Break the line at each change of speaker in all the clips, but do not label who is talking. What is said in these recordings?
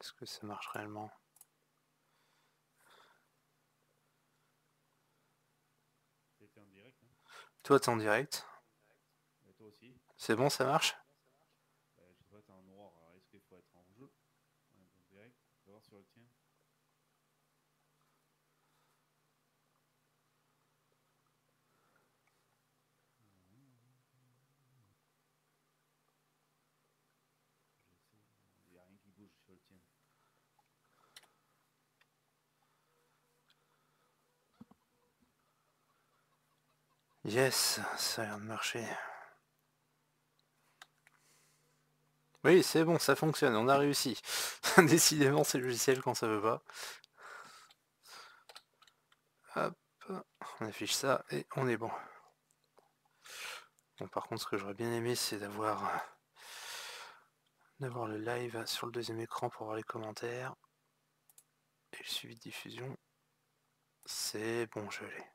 Est-ce que ça marche réellement?
T'es en direct, hein?
Toi, t'es en direct.
Et toi aussi?
C'est bon, ça marche?
Je sais pas, t'es en noir, alors est-ce qu'il faut être en rouge? En direct, on va voir sur le tien. Il n'y a rien qui bouge sur le tien.
Yes, ça a l'air de marcher. Oui, c'est bon, ça fonctionne, on a réussi. Décidément, c'est le logiciel quand ça veut pas. Hop, on affiche ça et on est bon. Bon, par contre, ce que j'aurais bien aimé, c'est d'avoir le live sur le deuxième écran pour voir les commentaires. Et le suivi de diffusion. C'est bon, je l'ai.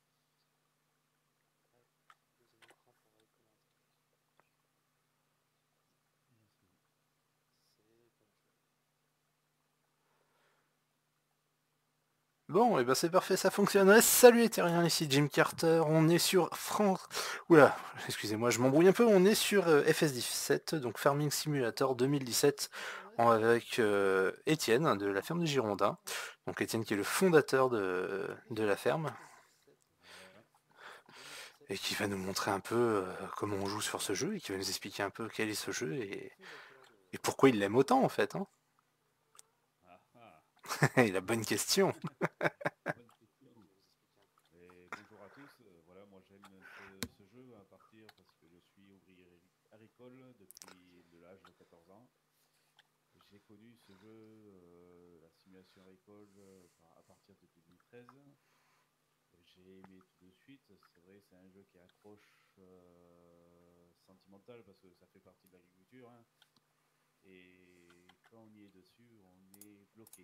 Bon, et ben c'est parfait, ça fonctionnerait. Salut les terriens, ici Jim Carter, on est sur France... Oula, excusez-moi, je m'embrouille un peu, on est sur FS17, donc Farming Simulator 2017, avec Étienne, de la ferme du Girondin. Donc Étienne qui est le fondateur de la ferme,
Voilà.
et qui va nous montrer un peu comment on joue sur ce jeu, et qui va nous expliquer un peu quel est ce jeu, et pourquoi il l'aime autant en fait. Hein.
Ah ah.
Et la bonne question.
Bonne question. Et bonjour à tous. Voilà, moi j'aime ce jeu à partir parce que je suis ouvrier agricole depuis de l'âge de 14 ans. J'ai connu ce jeu, la simulation agricole, à partir de 2013. J'ai aimé tout de suite. C'est vrai, c'est un jeu qui accroche sentimental parce que ça fait partie de l'agriculture. Hein. Et quand on y est dessus, on est bloqué.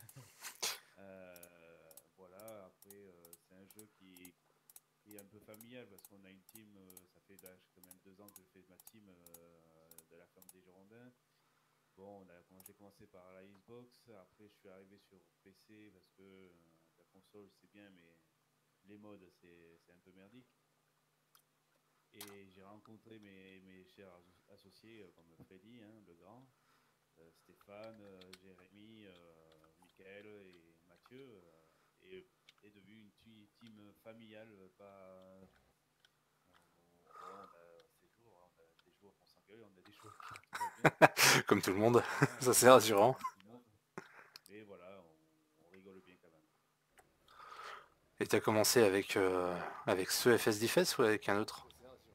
Voilà, après, c'est un jeu qui est un peu familial parce qu'on a une team, ça fait quand même 2 ans que je fais ma team de la ferme des Girondins. Bon, quand j'ai commencé par la Xbox, après je suis arrivé sur PC parce que la console c'est bien, mais les modes c'est un peu merdique. Et j'ai rencontré mes chers associés comme Freddy, hein, le grand, Stéphane, Jérémy, Michael et Mathieu, et est devenu une team familiale, pas. On a ces jours, on a des jours qu'on s'engueule, on a des jours qui tout va bien.
Comme tout le monde,
Voilà,
ça c'est rassurant.
comme tout le monde. Mais voilà, on rigole bien quand même.
Et t'as commencé avec ce FS10 ou avec un autre?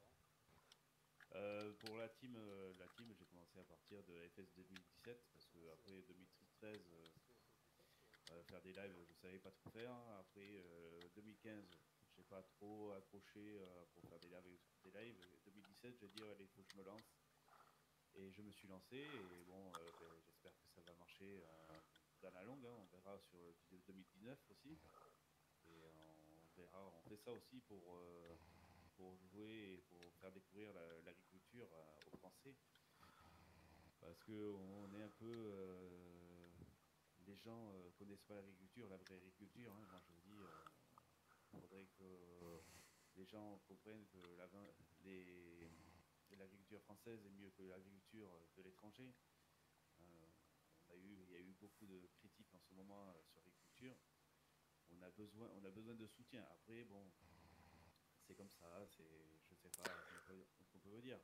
Pour la team j'ai commencé à partir de FS 2017 parce que après 2013, faire des lives, je savais pas trop faire. Après 2015, j'ai pas trop accroché pour faire des lives. 2017, j'ai dit allez, il faut que je me lance. Et je me suis lancé et bon, j'espère que ça va marcher dans la longue. Hein. On verra sur 2019 aussi. Et on verra, on fait ça aussi pour jouer et pour faire découvrir l'agriculture aux Français. Parce qu'on est un peu. Les gens connaissent pas l'agriculture, la vraie agriculture. Hein. Moi je dis, il faudrait que les gens comprennent que l'agriculture française est mieux que l'agriculture de l'étranger. Il y a eu beaucoup de critiques en ce moment sur l'agriculture. On a besoin de soutien. Après, bon, c'est comme ça, je sais pas qu'on peut dire.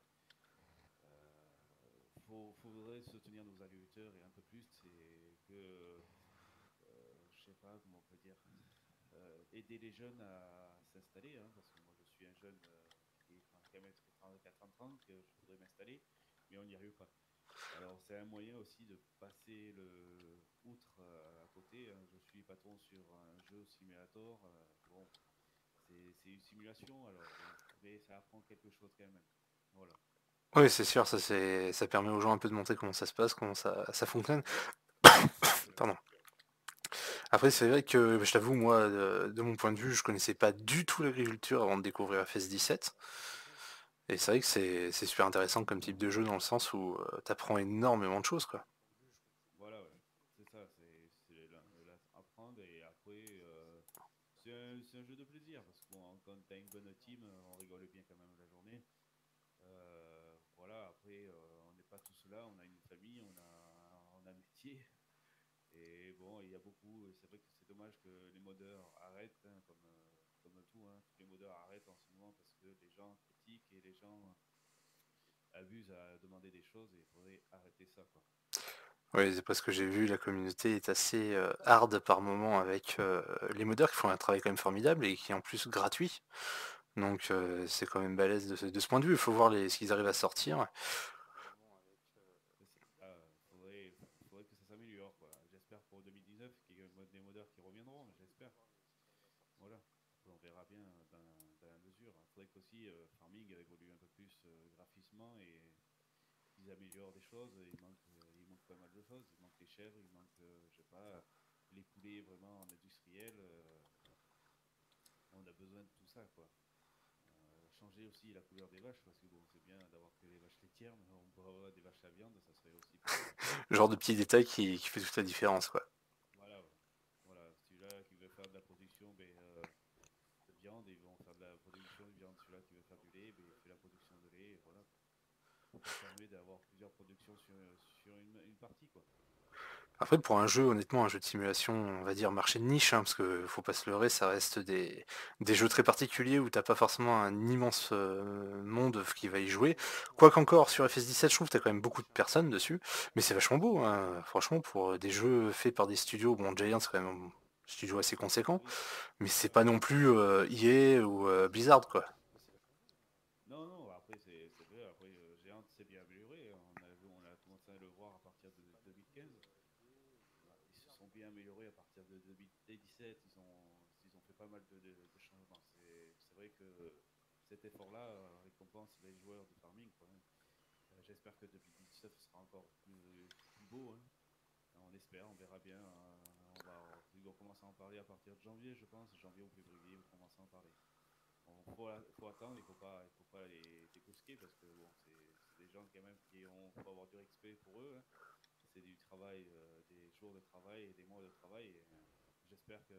Faudrait soutenir nos agriculteurs et un peu plus, c'est que, je sais pas comment on peut dire, aider les jeunes à s'installer, hein, parce que moi je suis un jeune qui est quand même 34 ans, que je voudrais m'installer, mais on n'y arrive pas. Alors c'est un moyen aussi de passer outre à côté. Hein. Je suis patron sur un jeu simulator. Bon, c'est une simulation, alors bon, mais ça apprend quelque chose quand même. Voilà.
Oui, c'est sûr, ça permet aux gens un peu de montrer comment ça se passe, comment ça fonctionne. Pardon. Après, c'est vrai que, je t'avoue, moi, de mon point de vue, je connaissais pas du tout l'agriculture avant de découvrir FS17. Et c'est vrai que c'est super intéressant comme type de jeu dans le sens où t'apprends énormément de choses, quoi.
Voilà, ouais. c'est un jeu de plaisir parce que bon, quand t'as une bonne team, on rigole bien quand même la journée. Voilà, après, on n'est pas tous là, on a une famille, on a un métier. Et bon, il y a beaucoup, c'est vrai que c'est dommage que les modeurs arrêtent, hein, comme tout, hein, tous les modeurs arrêtent en ce moment parce que les gens critiquent et les gens abusent à demander des choses et il faudrait arrêter ça, quoi.
Oui, c'est parce que j'ai vu, la communauté est assez hard par moment avec les modeurs qui font un travail quand même formidable et qui est en plus gratuit. Donc c'est quand même balèze de ce point de vue. Il faut voir ce qu'ils arrivent à sortir.
C'est ça, faudrait que ça s'améliore, quoi. J'espère pour 2019 qu'il y a des modeurs qui reviendront, j'espère. Voilà. Après, on verra bien dans la mesure. Il faudrait qu'aussi Farming évolue un peu plus graphiquement et qu'ils améliorent des choses. Il manque pas mal de choses. Il manque les chèvres, il manque, je sais pas, les poulets vraiment en industriel. On a besoin de tout ça, quoi. Changer aussi la couleur des vaches, parce que bon, c'est bien d'avoir que les vaches laitières, mais on pourrait avoir des vaches à viande, ça serait aussi pas mal.
Le genre de petit détail qui fait toute la différence, quoi.
Voilà, ouais. Voilà. Celui-là qui veut faire de la production de viande, ils vont faire de la production de viande. Celui-là qui veut faire du lait, ben, il fait la production de lait, et voilà. Ça permet d'avoir plusieurs productions sur une partie, quoi.
Après, pour un jeu, honnêtement, un jeu de simulation, on va dire marché de niche, hein, parce que faut pas se leurrer, ça reste des jeux très particuliers où t'as pas forcément un immense monde qui va y jouer. Quoique encore, sur FS17, je trouve que t'as quand même beaucoup de personnes dessus, mais c'est vachement beau, hein. Franchement, pour des jeux faits par des studios, bon, Giant, c'est quand même un studio assez conséquent,
Oui,
mais c'est
voilà.
pas non plus EA ou Blizzard, quoi.
Non, non, après, c'est vrai. Après, Géant s'est bien amélioré. On a commencé à le voir à partir de 2015. Ils se sont bien améliorés à partir de 2017. Ils ont fait pas mal de changements. C'est vrai que cet effort-là récompense les joueurs de farming, quoi, hein. J'espère que 2019 sera encore plus beau, hein. On espère, on verra bien. Ils vont commencer à en parler à partir de janvier, je pense. Janvier ou février, ils vont commencer à en parler. Faut attendre, il faut pas les décosquer parce que bon, c'est des gens quand même faut avoir du respect pour eux, hein. C'est du travail, des jours de travail et des mois de travail. Et, j'espère que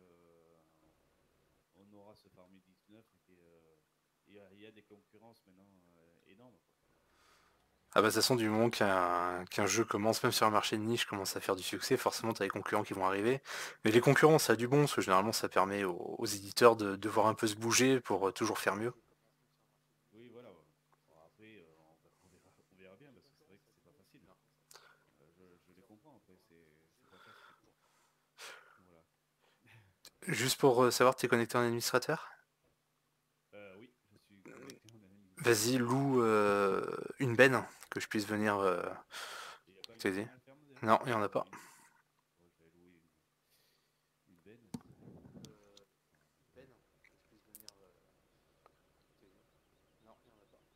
on aura ce Farming 19 et qu'il y a des concurrences maintenant énormes, quoi.
Ah bah de toute façon, du moment qu'un jeu commence, même sur un marché de niche, commence à faire du succès, forcément t'as des concurrents qui vont arriver. Mais les concurrents, ça a du bon, parce que généralement ça permet aux éditeurs de voir un peu se bouger pour toujours faire mieux.
Oui, voilà, ouais. Bon, après, on verra bien parce que c'est vrai que c'est pas facile. Je les comprends, après, c'est pas facile, quoi. Voilà.
Juste pour savoir, t'es connecté en administrateur?
Oui, je suis connecté en administrateur.
Vas-y, loue une benne, que je puisse venir
Il n'y a pas une ferme,
t'aider.
une ferme
Non,
derrière?
il n'y en a pas.
Ouais, je vais louer une benne.
Ben, que je puisse venir t'aider. Non, il n'y en a pas.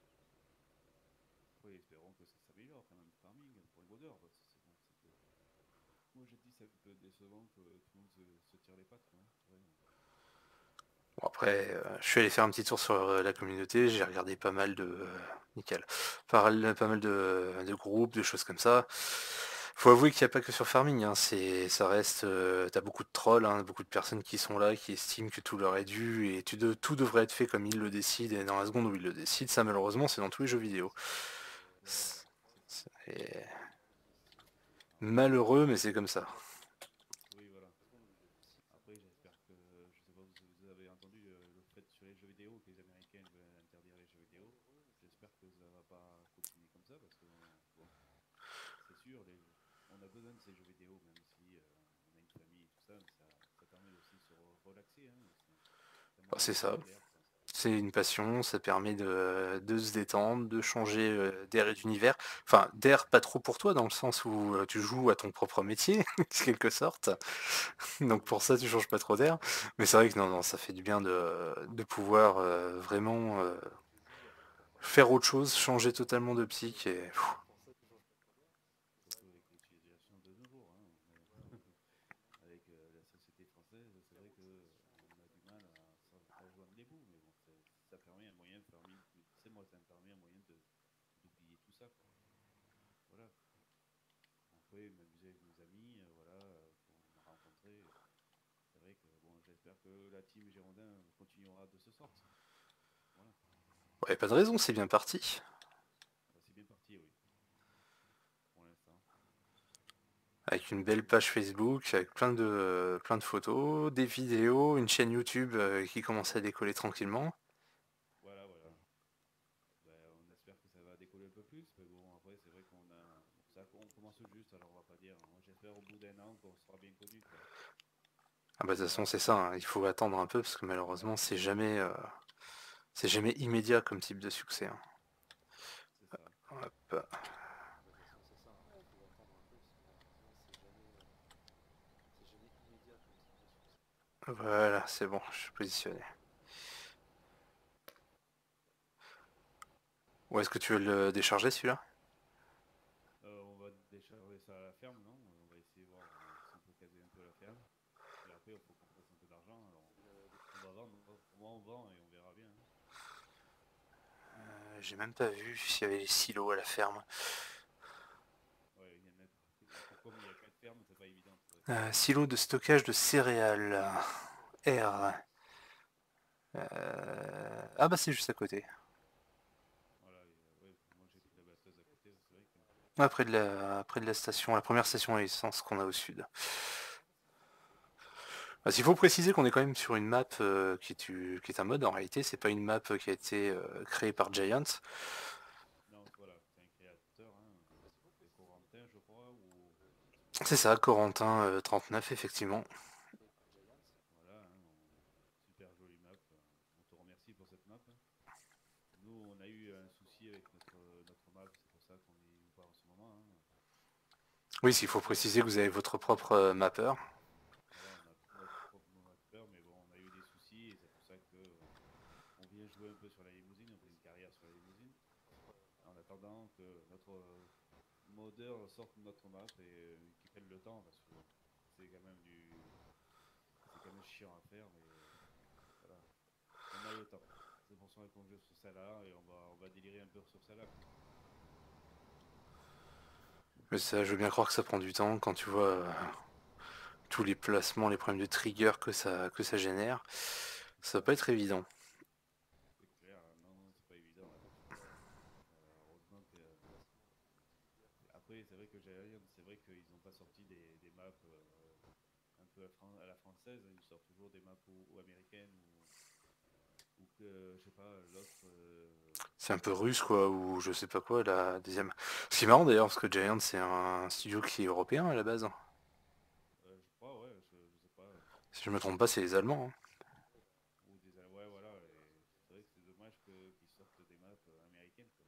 Après, espérons que ça s'améliore quand même, farming pour les modeurs, parce que c'est bon, moi j'ai dit c'est un peu décevant que tout le monde se tire les pattes, quoi, hein. Ouais.
Bon, après, je suis allé faire un petit tour sur la communauté, j'ai regardé pas mal de... nickel. Pas mal de groupes, de choses comme ça. Faut avouer qu'il n'y a pas que sur Farming, hein, ça reste... t'as beaucoup de trolls, hein, beaucoup de personnes qui sont là, qui estiment que tout leur est dû, et tout devrait être fait comme ils le décident, et dans la seconde où ils le décident, ça malheureusement c'est dans tous les jeux vidéo.
Voilà, c'est ça.
C'est
Après,
malheureux, mais c'est comme ça.
oui, voilà. Après, j'espère que, je sais pas, vous avez entendu le fait sur les jeux vidéo que les Américains veulent interdire les jeux vidéo. J'espère que ça va pas continuer comme ça parce que, bon, c'est sûr, on a besoin de ces jeux vidéo, même si on a une famille et tout ça, mais ça permet aussi de se relaxer, hein. C'est un
Bah,
moyen de
c'est ça.
changer d'air, quoi.
C'est une passion, ça permet de se détendre, de changer d'air et d'univers. Enfin, d'air pas trop pour toi, dans le sens où tu joues à ton propre métier, en quelque sorte. Donc pour ça, tu changes pas trop d'air. Mais c'est vrai que non, non, ça fait du bien de pouvoir vraiment faire autre chose, changer totalement d'optique. Et... pff.
Surtout avec l'utilisation de nos jours, hein. Avec la société française, c'est vrai qu'on a du mal à joindre les bouts, mais bon, ça permet un moyen de faire 2017, moi, ça me permet un moyen d'oublier tout ça, quoi. Voilà. Après, m'amuser avec mes amis, voilà, qu'on a rencontrés. vrai que bon, j'espère que la team Girondin continuera de ce sorte. Voilà.
Ouais, pas de raison, c'est bien parti.
Bah, c'est bien parti, oui, pour l'instant.
Avec une belle page Facebook, avec plein de photos, des vidéos, une chaîne YouTube qui commence à décoller tranquillement.
Voilà, voilà. Ben, on espère que ça va décoller un peu plus, mais bon, après, c'est vrai qu'on a. Ça, on commence juste, alors on va pas dire. Moi, j'espère au bout d'un an qu'on sera bien connu, quoi.
Ah bah de toute façon c'est ça, hein, il faut attendre un peu parce que malheureusement c'est jamais immédiat comme type de succès, hein.
C'est ça.
Hop. Voilà, c'est bon, je suis positionné. Où est-ce que tu veux le décharger celui-là?
On va décharger ça à la ferme, non? On va essayer de voir si on peut caser un peu la ferme. Et après, il faut qu'on fasse un peu d'argent. Alors, on va vendre. Pour moi, on vend et on verra bien, hein.
J'ai même pas vu s'il y avait les silos à la ferme.
Ouais, il y en a. Pour comme il y a 4 fermes, c'est pas évident de trouver ça.
Silo de stockage de céréales. R. Ah bah c'est juste à côté.
Voilà, ouais, moi j'ai pris la batteuse à côté, c'est vrai que.
Après de la station, la première station à essence qu'on a au sud. Parce qu'il faut préciser qu'on est quand même sur une map qui est un mode, en réalité, c'est pas une map qui a été créée par Giant.
Non, voilà, c'est un créateur, hein. C'est Corentin, je crois, ou.
C'est ça, Corentin 39, effectivement.
Voilà, hein, super jolie map. On te remercie pour cette map. Nous, on a eu un souci avec notre map, c'est pour ça qu'on n'y joue pas en ce moment, hein.
Oui, s'il faut préciser que vous avez votre propre mapper.
Voilà, on a notre propre mapper, mais bon, on a eu des soucis et c'est pour ça que on vient jouer un peu sur la limousine, on fait une carrière sur la limousine, en attendant que notre modeur sorte de notre map et qu'il prenne le temps parce que c'est quand même c'est quand même chiant à faire, mais voilà, on a le temps. C'est pour ça qu'on joue sur celle-là et on va délirer un peu sur celle-là, quoi.
Mais ça, je veux bien croire que ça prend du temps quand tu vois tous les placements, les problèmes de trigger que ça génère.
C'est
Ça va
ça,
pas être évident.
c'est clair, hein. Non, non, c'est pas évident là. Heureusement que. Après, c'est vrai que c'est vrai qu'ils n'ont pas sorti des maps un peu à la française, ils sortent toujours des maps ou américaines ou que, je sais pas, l'autre.
C'est un peu russe, quoi, ou je sais pas quoi, la deuxième. Ce qui est marrant d'ailleurs, parce que Giant, c'est un studio qui est européen à la base.
Je crois, ouais, je sais pas.
Si je me trompe pas, c'est les Allemands, hein.
Ou des. Ouais, voilà, et c'est vrai que c'est dommage qu'ils sortent des maps américaines, quoi.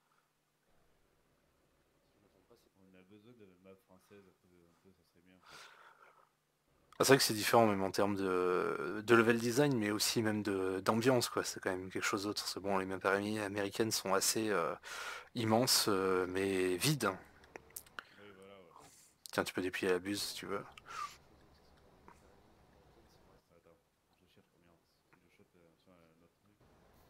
On a besoin de maps françaises un peu, ça serait bien, quoi.
Ah, c'est vrai que c'est différent même en termes de level design, mais aussi même d'ambiance, quoi. C'est quand même quelque chose d'autre. C'est bon, les maps américaines sont assez immenses, mais vides.
Oui, voilà, ouais.
Tiens, tu peux déplier la buse si tu veux.
Attends, je cherche combien. Si je shot sur un autre truc.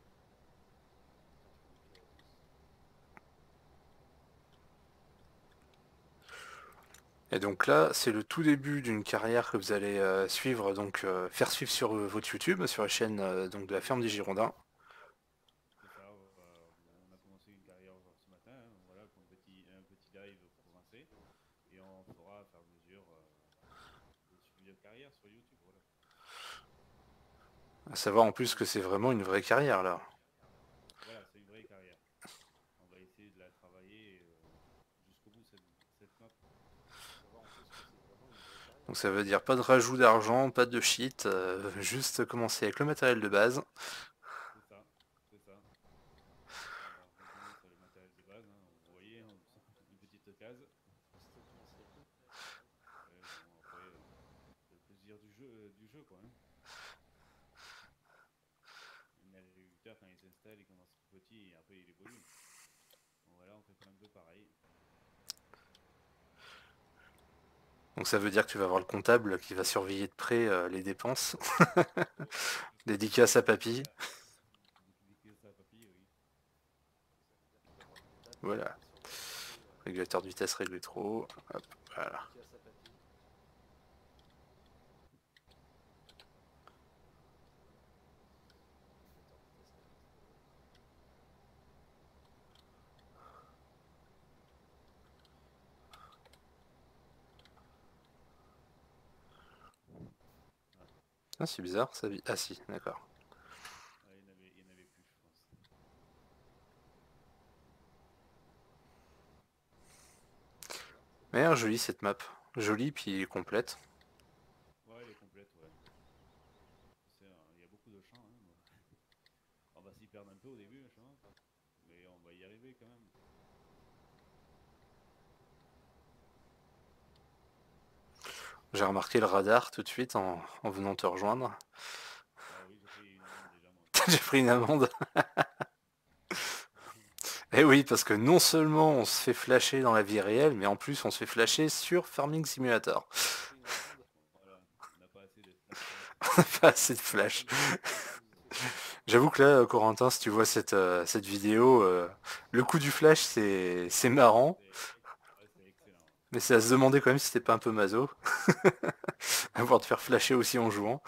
Et donc là, c'est le tout début d'une carrière que vous allez suivre, donc faire suivre sur votre YouTube, sur la chaîne donc de la ferme des Girondins.
C'est ça, on a commencé une carrière ce matin, hein, voilà, un petit live pour commencer. Et on fera à faire mesure des suivis de carrière sur YouTube, voilà.
À savoir en plus
Nous,
que c'est vraiment une vraie carrière là.
voilà, c'est une vraie carrière. On va essayer de la travailler jusqu'au bout, cette map.
Donc ça veut dire pas de rajout d'argent, pas de cheat, juste commencer avec le matériel de base.
C'est ça, c'est ça. On commence sur le matériel de base, hein. Vous voyez, une petite case. Ouais, bon, après, c'est le plaisir du jeu, quoi, hein. Un agriculteur, quand il s'installe, il commence tout petit et après il évolue. Bon, voilà, on fait un peu pareil.
Donc ça veut dire que tu vas avoir le comptable qui va surveiller de près les dépenses.
C'est ça,
Dédicace à
c'est
papy.
ça. Dès ça, papy, oui.
Voilà. Régulateur de vitesse réglé trop. Hop, voilà. Ah, c'est bizarre, ça... Ah si, d'accord.
Ouais, il y en avait plus, je pense.
Mais jolie cette map. Jolie, puis complète.
Ouais, elle est complète, ouais. Il y a beaucoup de champs, hein. On va s'y perdre un peu au début, machin, mais on va y arriver quand même.
J'ai remarqué le radar tout de suite en venant te rejoindre.
Ah oui, j'ai pris une amende déjà, moi.
J'ai pris une amende. Eh oui, parce que non seulement on se fait flasher dans la vie réelle, mais en plus on se fait flasher sur Farming Simulator.
Voilà, on n'a pas assez de flashbacks.
Pas assez de flash. J'avoue que là, Corentin, si tu vois cette vidéo, le coup du flash, c'est marrant,
C'est excellent.
mais c'est à se demander quand même si c'était pas un peu maso, avoir te faire flasher aussi en jouant.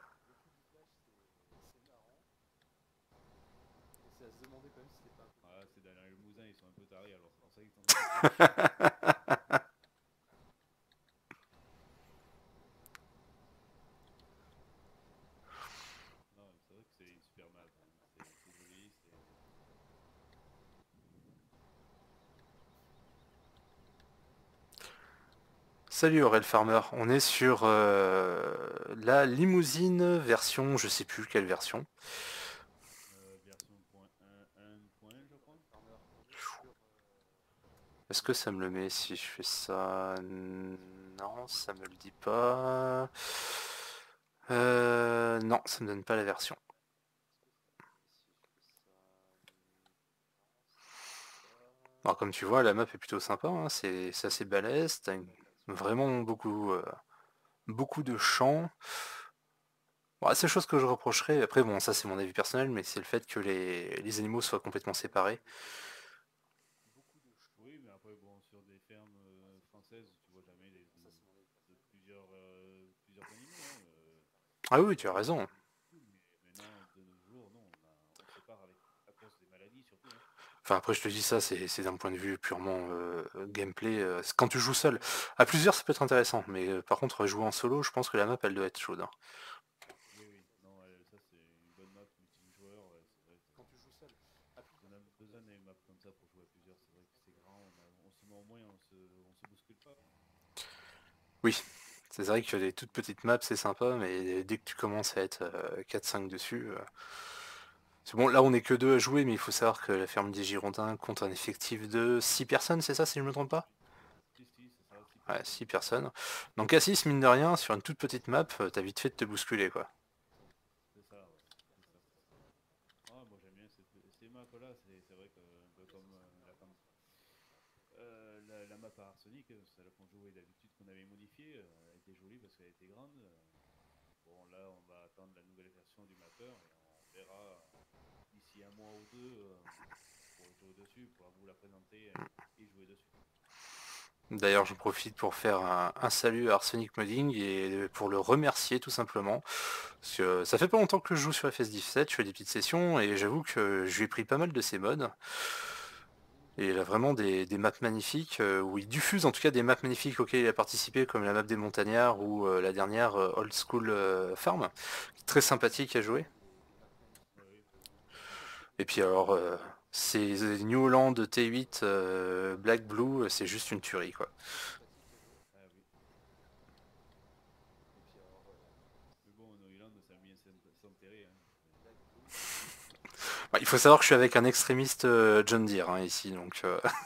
Ah, c'est dans le Limousin, ils sont un peu tarés, alors c'est pour ça qu'ils t'ont fait flash. Non, c'est vrai que c'est une super map, hein. C'est joli, c'est...
Salut Aurel Farmer, on est sur la limousine version, je sais plus quelle version.
Version point 1, point, je crois.
Est-ce que ça me le met si je fais ça? Non, ça me le dit pas. Non, ça me donne pas la version. Alors comme tu vois, la map est plutôt sympa, hein, c'est assez balèze, vraiment beaucoup de champs. Bon, la seule chose que je reprocherais, après bon ça c'est mon avis personnel, mais c'est le fait que les animaux soient complètement séparés.
Oui, mais après, bon, sur des fermes françaises, tu vois jamais plusieurs animaux, hein.
Ah oui, tu as
Avant, il y
raison.
avait tout, mais maintenant, de nos jours, non, on sépare à cause des maladies surtout, hein.
Enfin après je te dis ça, c'est d'un point de vue purement gameplay. Quand tu joues seul, à plusieurs ça peut être intéressant, mais par contre jouer en solo, je pense que la map elle doit être chaude, hein.
Oui, oui, non, ça c'est une bonne map multijoueur, ouais, c'est vrai que on a besoin d'une map comme ça pour jouer à plusieurs, c'est vrai que c'est grand, on se met au moins, on se bouscule pas.
Oui, c'est vrai que les toutes petites maps c'est sympa, mais dès que tu commences à être 4-5 dessus, c'est bon, là on est que deux à jouer, mais il faut savoir que la ferme des Girondins compte un effectif de 6 personnes, c'est ça si je me trompe pas?
Si, c'est ça, 6
Ouais,
personnes.
6 personnes. Donc à 6, mine de rien, sur une toute petite map, t'as vite fait de te bousculer quoi.
C'est ça, ouais. C'est ça, c'est ça. Ah, moi j'aime bien ces maps-là, c'est vrai que un peu comme la map à Arsenic, celle qu'on jouait d'habitude, qu'on avait modifiée, elle était jolie parce qu'elle était grande. Bon, là, on va attendre la nouvelle version du mapper et on verra d'ici un mois ou deux pour jouer dessus, pour vous la présenter et jouer dessus.
D'ailleurs, je profite pour faire un salut à Arsenic Modding et pour le remercier tout simplement. Parce que ça fait pas longtemps que je joue sur FS17, je fais des petites sessions et j'avoue que je lui ai pris pas mal de ses mods. Et il a vraiment des maps magnifiques, où il diffuse en tout cas des maps magnifiques auxquelles il a participé, comme la map des montagnards ou la dernière Old School Farm. Très sympathique à jouer.
Oui,
Et puis alors, ces New Holland T8 Black Blue, c'est juste une tuerie quoi.
ah oui. Mais bon, New Zealand, ça a bien s'enterrer, hein.
Ouais, il faut savoir que je suis avec un extrémiste John Deere hein, ici, donc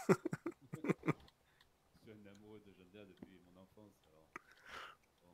Je suis un amoureux de Janda depuis mon enfance, alors bon,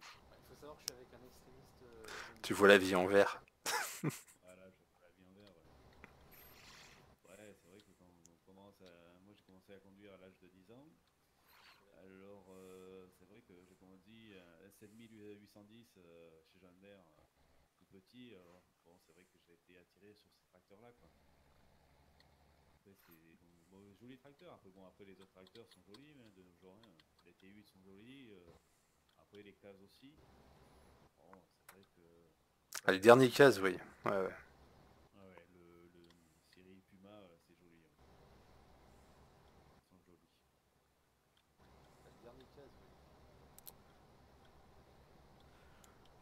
tu vois la vie en vert.
voilà, je fais la vie en vert, ouais. Ouais, c'est vrai que quand on commence à... Moi, j'ai commencé à conduire à l'âge de 10 ans. Alors, c'est vrai que j'ai conduit un 7810 chez John Deere, tout petit. Alors, bon, c'est vrai que j'ai été attiré sur ces tracteurs-là, quoi. Après, c'est bon, jolis tracteurs. Après, bon, après, les autres tracteurs sont jolis, hein, de nos jours, hein. Les T8 sont jolis. Après, les cases aussi. Bon, c'est vrai que
Ah,
pas
les
tous les
derniers
modèles.
cases, oui. Ouais, ouais.
Ah ouais, le série Puma, c'est joli, ouais. Ils sont jolis.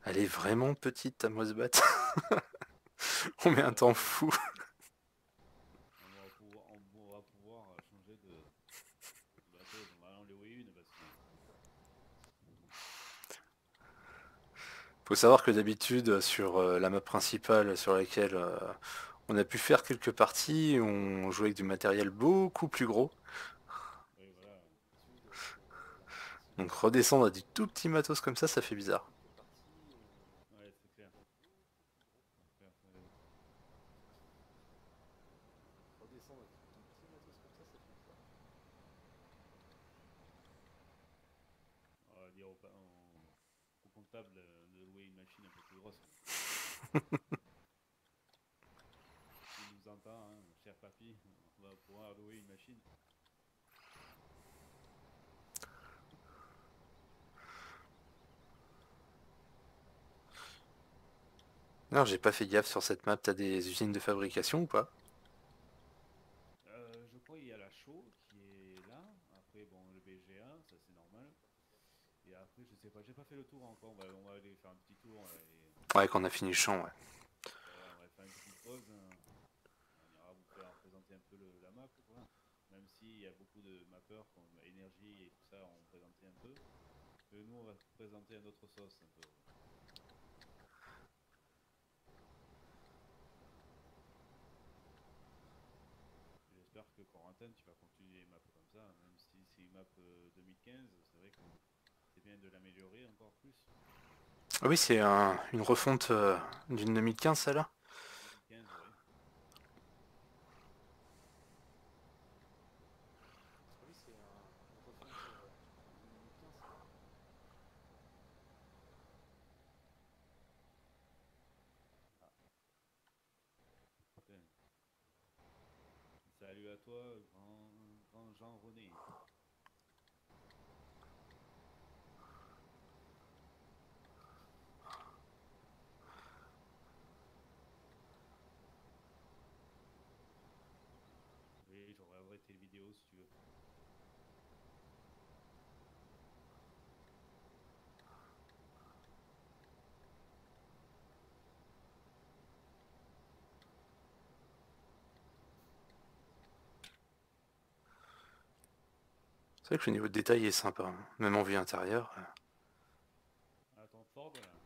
Elle est vraiment petite ta Mosbat. On met un
Ouais,
temps
ouais,
fou.
on va pouvoir changer de batteuse. On va en louer une parce que
Faut savoir que d'habitude, sur la map principale sur laquelle on a pu faire quelques parties, on jouait avec du matériel beaucoup plus gros.
oui, voilà.
Donc redescendre à du tout petit matos comme ça fait bizarre.
Ouais, c'est clair. C'est clair, on va dire au comptable de louer une machine un peu plus grosse. S'il nous entend, hein, cher papy, on va pouvoir louer une machine.
Non, j'ai pas fait gaffe sur cette map, t'as des usines de fabrication ou pas?
Je crois qu'il y a la show qui est là. Après, bon, le BGA, ça c'est normal. Et après, je sais pas, j'ai pas fait le tour encore. On va aller faire un petit tour.
Ouais, quand on a fini le champ, ouais.
Voilà, on va faire une petite pause, hein. On ira vous faire présenter un peu la map, quoi. Même s'il y a beaucoup de mappeurs comme Énergie et tout ça ont présenté un peu. Nous, on va présenter à notre sauce un peu. J'espère que Corentin, tu vas continuer les maps comme ça, même si c'est une map 2015, c'est vrai que c'est bien de l'améliorer encore plus.
Ah oui, c'est une refonte d'une 2015, celle-là?
2015, oui. Putain. Salut à toi, grand Jean-René. Oui, je regarderai tes vidéos si tu veux.
C'est vrai que le niveau de détail est sympa, hein. Même en vue intérieure.
Ah, ton Ford là.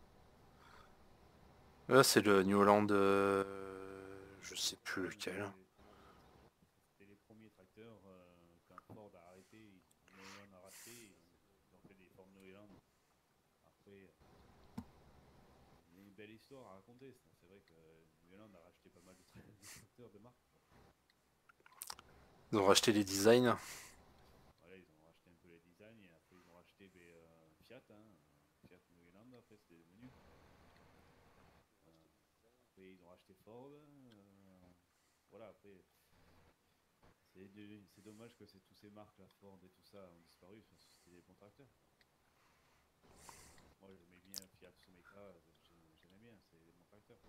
Là, c'est le New Holland, je sais plus
Ouais,
lequel.
c'était les premiers tracteurs quand Ford a arrêté, Newland a racheté, ils ont fait des Ford Newland. Après, il y a une belle histoire à raconter. C'est vrai que Newland a racheté pas mal de tracteurs de marque, quoi.
Ils ont racheté les designs.
Voilà, ils ont racheté un peu les designs et après ils ont racheté Fiat, hein, Fiat Newland, après c'était devenu. Après ils ont racheté Ford. Voilà, après c'est dommage que tous ces marques, la Ford et tout ça, ont disparu parce que c'était des bons tracteurs. Moi j'aimais bien Fiat Someca, j'aimais bien, c'est des bons tracteurs.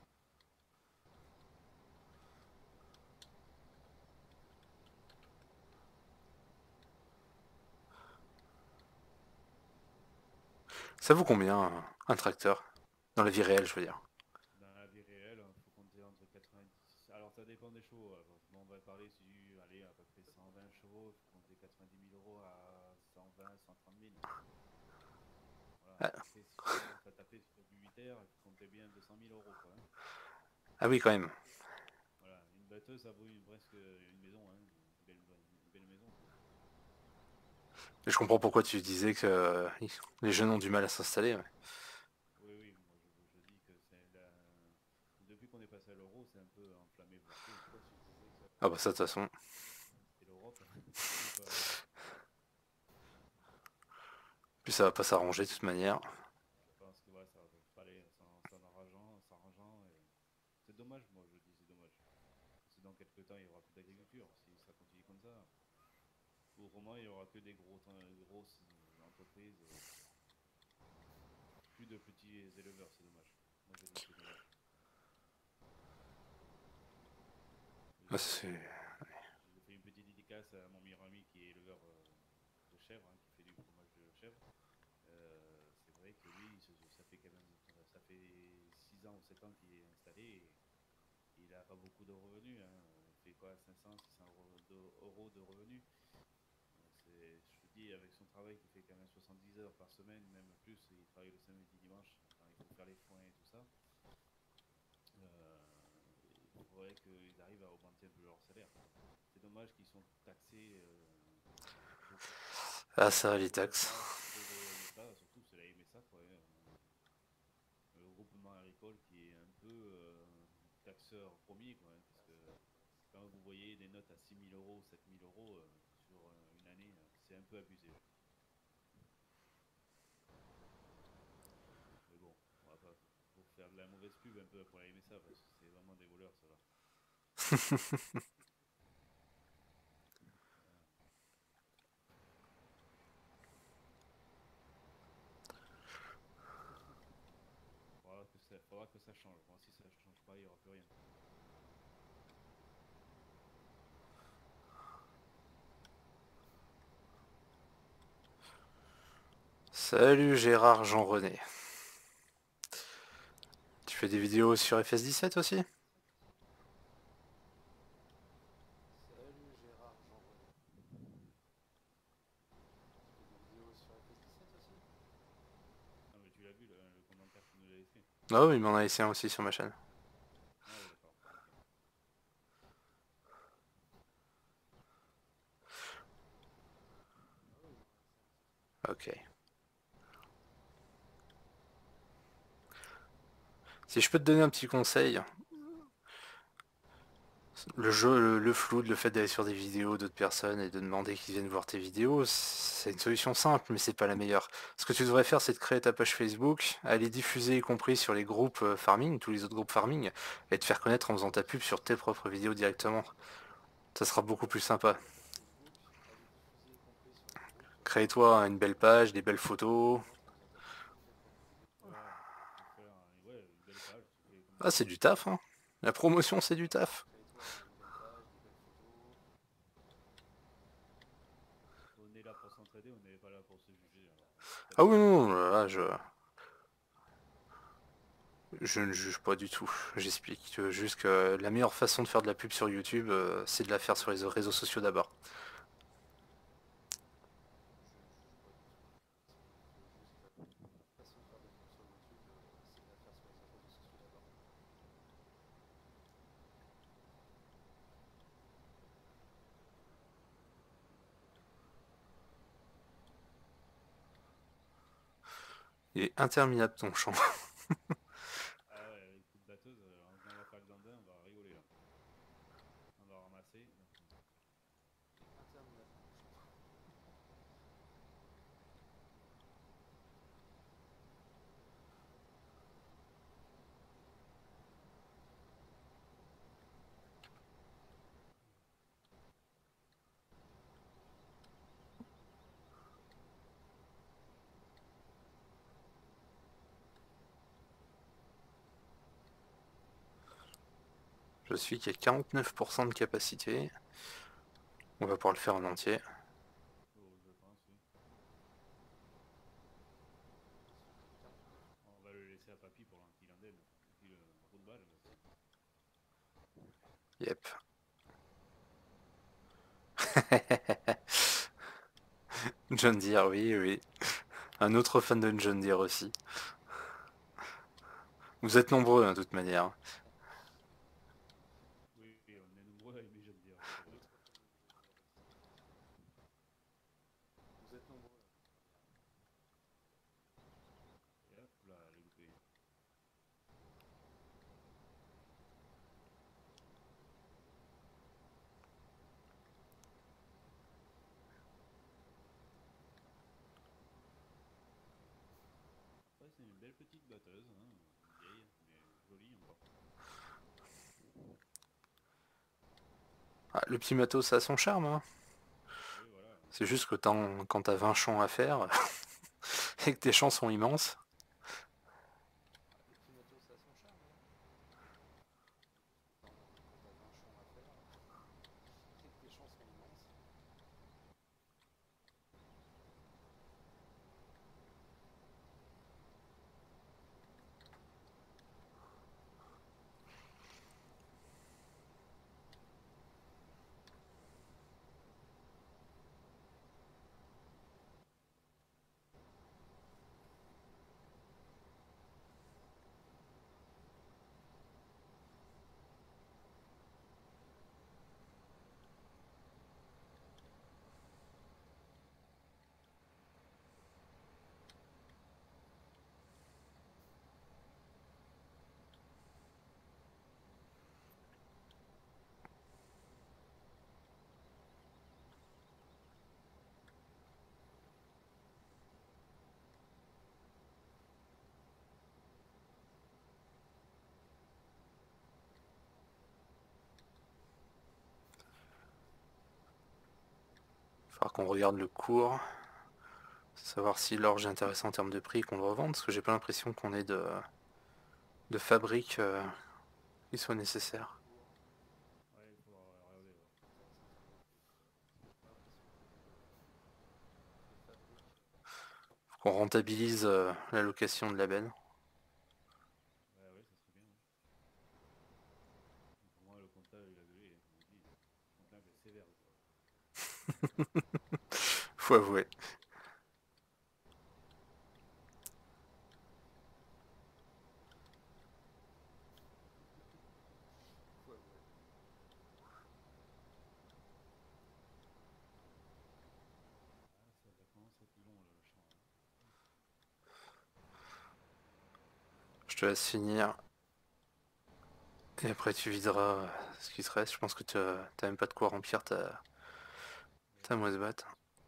Ça vaut combien un tracteur? Dans la vie réelle, je veux dire.
Dans la vie réelle, il faut compter entre 90. Alors ça dépend des chevaux. On va parler sur allez, à peu près 120 chevaux, il faut compter 90 000 euros à 120, 130 000. Voilà.
Ah,
Après, si tu commences à taper sur du 8 heures, il faut compter bien 200 000 euros, quoi, hein.
ah oui, quand même.
Voilà. Une batteuse, ça vaut presque une maison, hein. Une belle maison, quoi.
Et je comprends pourquoi tu disais que les jeunes ont du mal à s'installer. Ouais.
Oui, oui, moi je dis que depuis qu'on est passé à l'euro, c'est un peu enflammé partout.
Ah bah ça, de toute façon.
C'est l'Europe. On peut pas.
Puis ça va pas s'arranger de toute manière.
Je pense que ouais, ça va pas aller s'arrangeant. C'est dommage, moi je dis c'est dommage. Parce que dans quelques temps, il n'y aura plus d'agriculture. Si ça continue comme ça, autrement, il n'y aura que des grosses entreprises. Plus de petits éleveurs, c'est dommage. Moi je dis c'est dommage.
Ah,
J'ai fait une petite dédicace à mon meilleur ami qui est éleveur de chèvres, hein, qui fait du fromage de chèvre. C'est vrai que lui, ça fait quand même ça fait 6 ans ou 7 ans qu'il est installé et il n'a pas beaucoup de revenus, hein. Il fait quoi, 500, 600 euros de revenus. Je te dis, avec son travail qui fait quand même 70 heures par semaine, même plus, il travaille le samedi, dimanche, quand il faut faire les foins et tout ça. Il faudrait qu'ils arrivent à augmenter un peu leur salaire. C'est dommage qu'ils sont taxés beaucoup.
Ah ça, les taxes.
Ceux de la MSA, surtout c'est la MSA, quoi, hein. Le groupement agricole qui est un peu taxeur premier, quoi, hein, parce que quand vous voyez des notes à 6 000 euros, 7 000 euros sur une année, c'est un peu abusé. Mais bon, on va pas pour faire de la mauvaise pub un peu pour la MSA, parce que c'est vraiment des voleurs, ça va. Faudra que ça change. Bon, si ça ne change pas, il n'y aura plus rien.
Salut Gérard Jean-René. Tu fais des vidéos sur FS17 aussi? Salut Gérard Jean-René. Tu fais des vidéos sur FS17 aussi?
Ah, mais tu l'as vu, le commentaire qu'il nous a laissé.
Ah oui, il m'en a laissé un aussi sur ma chaîne.
Ah oui, d'accord.
Ok. Si je peux te donner un petit conseil, le jeu, le flou, le fait d'aller sur des vidéos d'autres personnes et de demander qu'ils viennent voir tes vidéos, c'est une solution simple, mais c'est pas la meilleure. Ce que tu devrais faire, c'est de créer ta page Facebook, aller diffuser, y compris sur les groupes farming, tous les autres groupes farming, et te faire connaître en faisant ta pub sur tes propres vidéos directement. Ça sera beaucoup plus sympa. Crée-toi une belle page, des belles photos.
Voilà, il faut faire ouais, une belle page. Tu fais comme
Ah,
tu
c'est
dis.
du taf, hein. La promotion, c'est du taf.
On est là pour s'entraider, on n'est pas là pour se juger. Alors, pas
Ah
de
oui,
soucis.
non, là, je ne juge pas du tout. J'explique juste que la meilleure façon de faire de la pub sur YouTube, c'est de la faire sur les réseaux sociaux d'abord. Il est interminable ton chant.
Ah ouais, avec coup de batteuse, on va faire le glandin, on va rigoler là. On va ramasser.
Je suis qu'à 49% de capacité. On va pouvoir le faire en entier.
Oh, je pense, oui. On va le laisser à papy pour l'anti-landenne. Et puis le roue de balle.
Yep. John Deere, oui, oui. Un autre fan de John Deere aussi. Vous êtes nombreux, hein, de toute manière.
Oui, on est nombreux à aimer John Deere, c'est vrai. Et hop là, j'ai loupé. Après, c'est une belle petite batteuse, hein, vieille, mais jolie encore.
Ah, le petit matos, ça a son charme, hein.
Oui, voilà.
C'est juste que quand t'as 20 champs à faire, et que tes champs sont immenses. faudra qu'on regarde le cours. Savoir si l'orge est intéressant en termes de prix qu'on le revende, parce que j'ai pas l'impression qu'on ait de fabrique qui soit nécessaire.
Ouais, il faudra regarder. Ouais.
Faut qu'on rentabilise la location de la benne.
Ouais, ouais, ça serait bien. Ouais. Pour moi, le comptable, il a gueulé. Hein, je vous dis, le comptable est sévère. Quoi.
Faut avouer.
Ah, ça commence à être long le champ. Hein.
Je te laisse finir. Et après tu videras ce qui te reste. Je pense que t'as même pas de quoi remplir ta
Ouais,
moise-batte.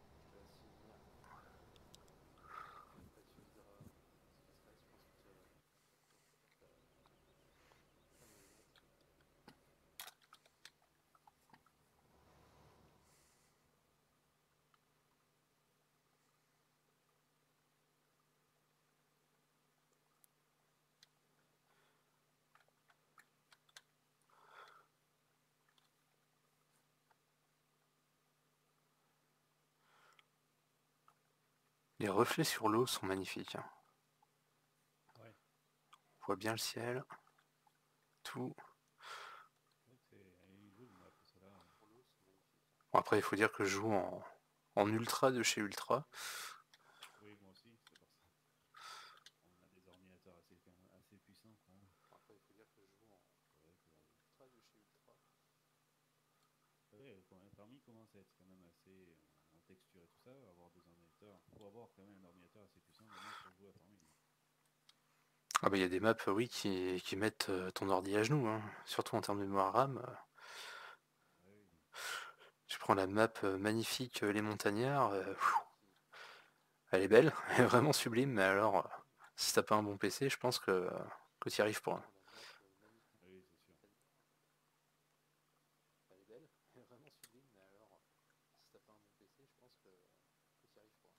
Les reflets sur l'eau sont magnifiques. Hein.
ouais.
On voit bien le ciel, tout.
C'est vrai que elle est jolie map, celle-là.
Bon, après il faut dire que je joue en ultra de chez Ultra.
Oui, moi aussi, c'est pour ça. On a des ordinateurs assez, quand même assez puissants. Quoi.
Après il faut dire que je joue
C'est vrai que
ultra de chez Ultra.
ouais, parmi commence à être quand même assez en texture et tout ça, avoir des ordinateurs. Il faut avoir quand même un ordinateur assez puissant maintenant pour jouer à Farming.
Ah bah il y a des maps oui qui mettent ton ordi à genoux, hein. Surtout en termes de mémoire RAM.
Ouais, oui.
Tu prends la map magnifique Les Montagnards, elle est belle, elle est vraiment sublime, mais alors si t'as pas un bon PC, je pense que tu y arrives pas.
Oui, c'est sûr.
Elle est belle, elle est vraiment sublime, mais alors si t'as pas un bon PC, je pense que tu y arrives pas.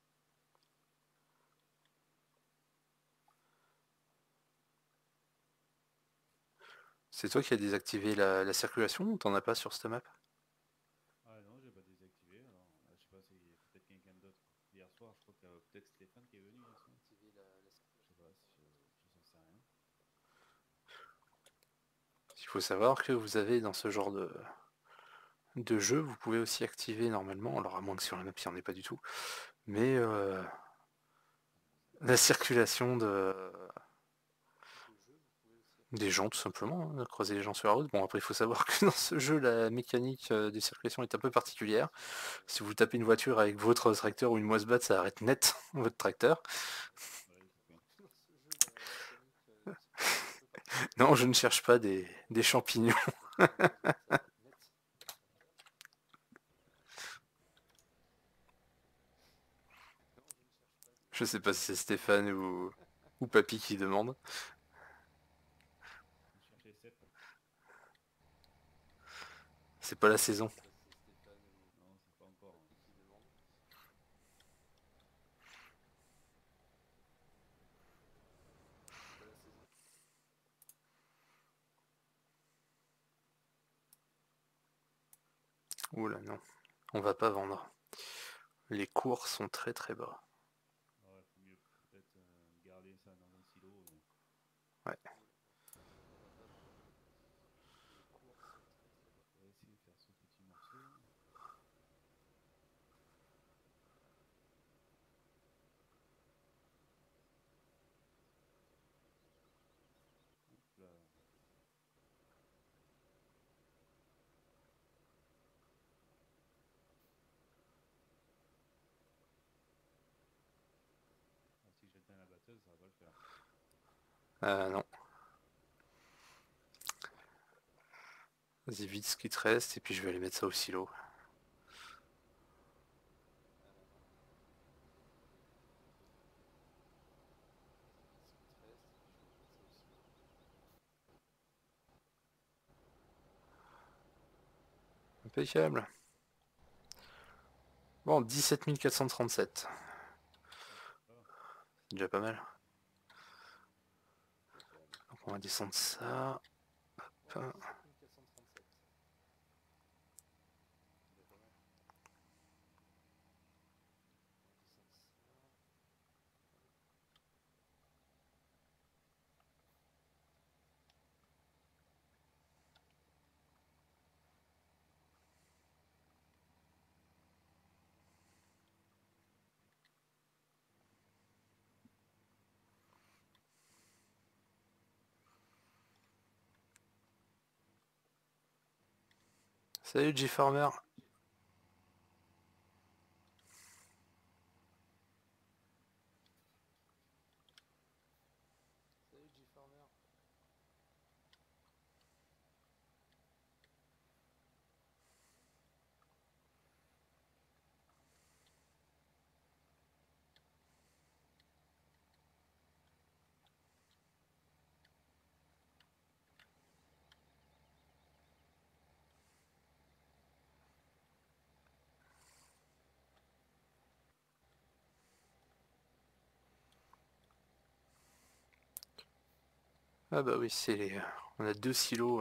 C'est toi qui as désactivé la circulation ou t'en as pas sur cette map?
Ah non, j'ai pas désactivé. Alors, je sais pas s'il y a peut-être quelqu'un d'autre. Hier soir, je crois qu'il y a peut-être Stéphane qui est venu hier soir. Je sais pas, je n'en sais rien.
Il faut savoir que vous avez dans ce genre de jeu, vous pouvez aussi activer normalement, alors à moins que sur la map il n'y en ait pas du tout, mais la circulation des gens tout simplement, hein, croiser les gens sur la route. Bon après il faut savoir que dans ce jeu la mécanique de circulation est un peu particulière. Si vous tapez une voiture avec votre tracteur ou une moisse-batte, ça arrête net votre tracteur.
Ouais, c'est quoi.
Non, je ne cherche pas des champignons. Je sais pas si c'est Stéphane ou Papy qui demande.
On cherchait 7.
C'est pas la saison.
Non, c'est pas encore. Hein.
Oula non, on va pas vendre. Les cours sont très très bas.
Ouais, faut mieux peut-être garder ça dans un silo.
Ouais.
On va essayer de faire ce petit morceau. Hop là. Ah, si j'éteins la batteuse, ça va pas le faire.
Non. Vas-y vite ce qui te reste et puis je vais aller mettre ça au silo. Impeccable. Bon, 17 437. C'est déjà pas mal. Donc on va descendre ça. Hop. Salut G-Farmer. Ah bah oui, c'est les... on a 2 silos.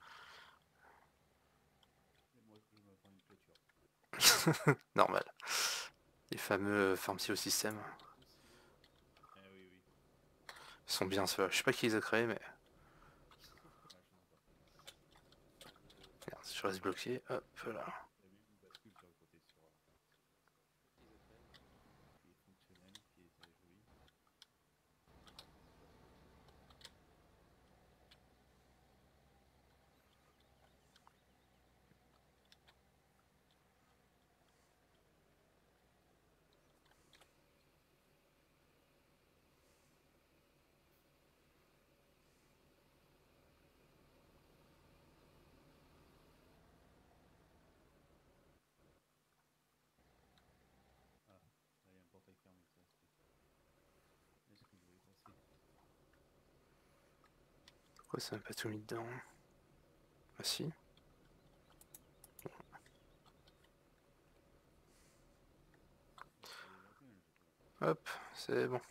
Et moi, je me prends une clôture.
Normal. Les fameux farm silo system.
Ah oui, oui.
Ils sont bien ceux-là. Je sais pas qui les a créés, mais...
Ah, je sais pas.
Merde, je reste bloqué. Hop là.
Il y a même une bascule sur le côté qui est fonctionnelle, qui est très jolie. Ah, là, il y a un portail fermé, ça. Est-ce que je vais y passer?
Pourquoi ça m'a pas tout mis dedans? Ah si.
Ça a déjà bien, je crois.
Hop, c'est bon.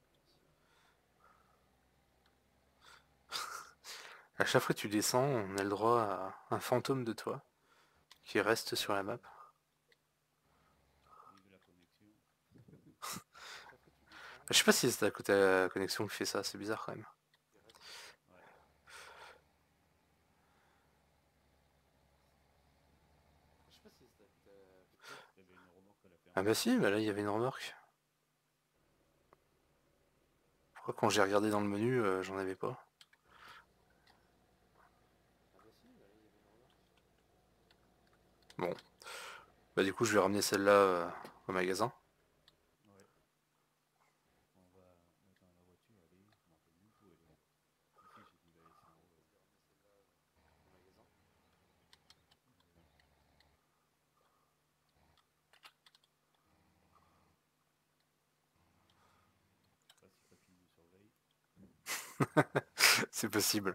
À chaque fois que tu descends, on a le droit à un fantôme de toi qui reste sur la map.
Vive la connexion.
Je sais pas si c'est à côté de la connexion qui fait ça, c'est bizarre quand même.
Ouais. Peut-être qu'il y avait une remorque à la
Ah
ferme.
bah si, bah là il y avait une remorque. Pourquoi quand j'ai regardé dans le menu, j'en avais pas? Bon, bah du coup je vais ramener celle-là au magasin.
Ouais. On va mettre dans la voiture, allez. Je m'en rappelle même plus où elle est. Si, j'ai dû la laisser en haut. Ouais. Je sais pas si papy me surveille.
C'est possible.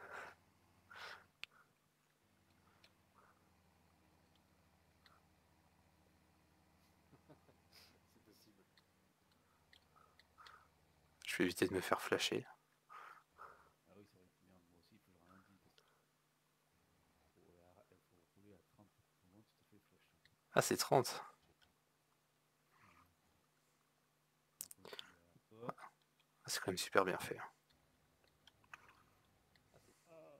Je vais éviter de me faire flasher.
Ah oui, c'est vrai. Merde, moi aussi, il faut que je ralentis. Il faut rouler à 30. Au moins, tu te fais flush.
Ah c'est 30.
Ouais. On continue à toi.
Ah, c'est quand même super bien fait.
Ah,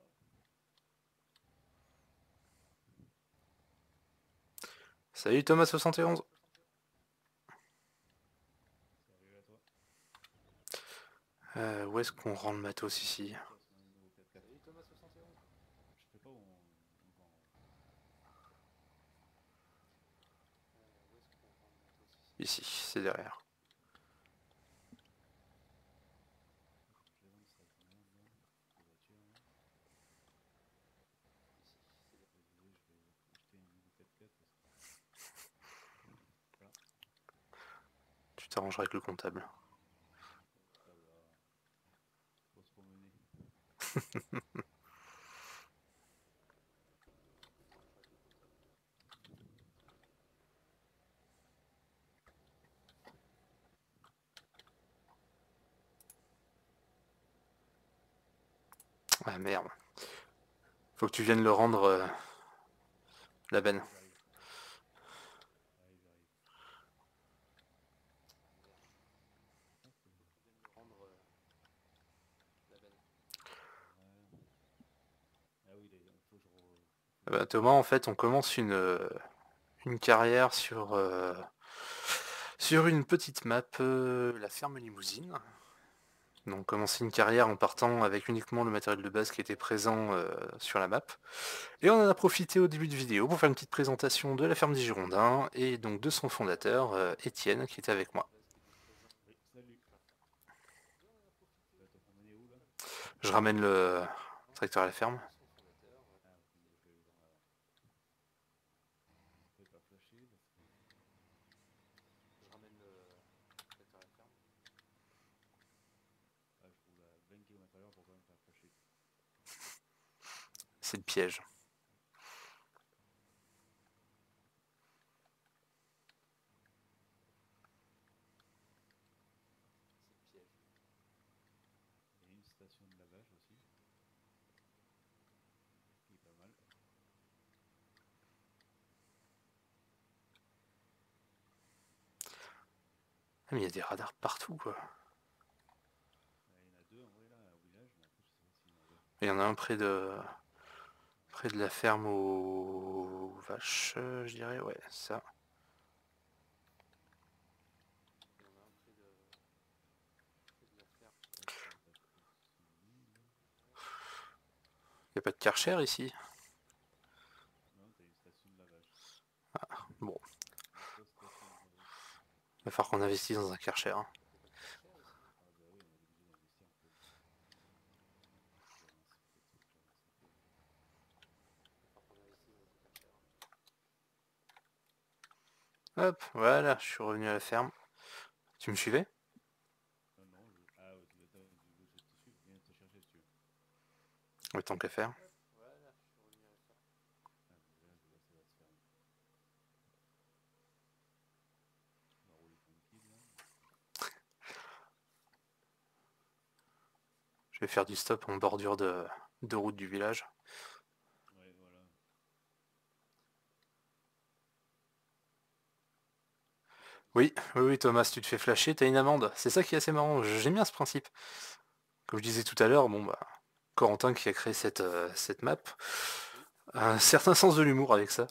Salut Thomas71.
c'est arrivé à toi.
Où est-ce qu'on rend le matos ici?
Matos, on est niveau 4-4. Je sais pas où on va.
Ici, c'est derrière.
Je demande ça combien là, les voitures là. Je disais, je vais acheter un niveau 4x4 parce que ça,
Tu t'arrangeras avec le comptable.
ça va. Faut se promener.
Ah merde. Faut que tu viennes le rendre, la benne.
J'arrive. J'arrive. Hop. Voilà. Ah oui, il faut que
Ah bah, Thomas, en fait, on commence une carrière sur une petite map, la ferme Limousine. Donc commencer une carrière en partant avec uniquement le matériel de base qui était présent sur la map. Et on en a profité au début de vidéo pour faire une petite présentation de la ferme des Girondins et donc de son fondateur, Étienne, qui était avec moi.
Oui, salut. Tu vas te promener où là?
Je ramène le tracteur à la ferme.
Ah, ok, je vais le voir avant. Je peux pas flasher parce que. Ah, je roule à 20 km/h pour quand même faire flasher.
C'est le piège.
Il y a une station de lavage aussi, qui est pas mal.
Ah, mais il y a des radars partout, quoi.
Il y en a deux en vrai là au village, mais après je sais pas s'il y en a d'autres.
Il y en a un près de la ferme aux vaches, je dirais, ouais, ça.
Hop, on va pas trop s'ennuyer.
Il n'y a pas de Karcher ici.
Non, t'as une station de lavage.
Bon,
Autre station de lavage.
il va falloir qu'on investisse dans un Karcher, hein.
Ah bah oui, on est obligé d'investir un peu. J'avance peut-être, j'avance un peu.
Hop, voilà, je suis revenu à la ferme. Tu me suivais?
Non, non, ah ouais, je te suis, viens te chercher si tu veux.
Le temps qu'à faire.
Ah, mais là, je vois, ça va se fermer. On va rouler tranquille là.
Je vais faire du stop en bordure de route du village.
Ouais, voilà.
Oui, oui, oui, Thomas, tu te fais flasher, t'as une amende. C'est ça qui est assez marrant, j'aime bien ce principe. Comme je disais tout à l'heure, bon bah, Corentin qui a créé cette map, a un certain sens de l'humour avec ça.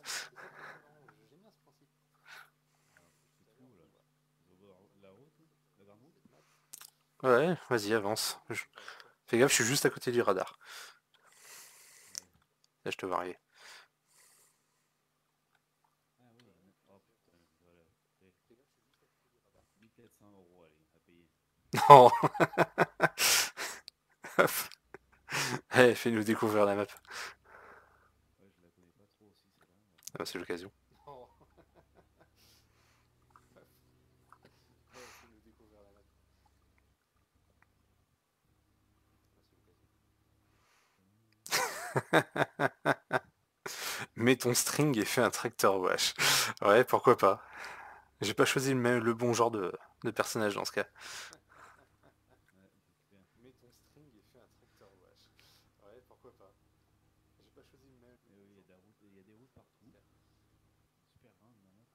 Alors, tu te trouves là? Au bord de la route, là? La grande route?
Ouais, vas-y, avance. Fais gaffe, je suis juste à côté du radar.
Ouais.
Là, je te vois arriver.
Ah oui, oh putain, voilà. Eh, 1400 € allez, à payer.
Non. Eh, fais-nous découvrir la map.
Ouais, je la connais pas trop aussi celle-là. On va
Ah
faire
bah, c'est l'occasion. Mets ton string et fais un tractor wash. Ouais, pourquoi pas. J'ai pas choisi le bon genre de personnage dans ce cas.
ouais, c'est clair. Et oui, il y a il y a des routes partout. Super grande la map.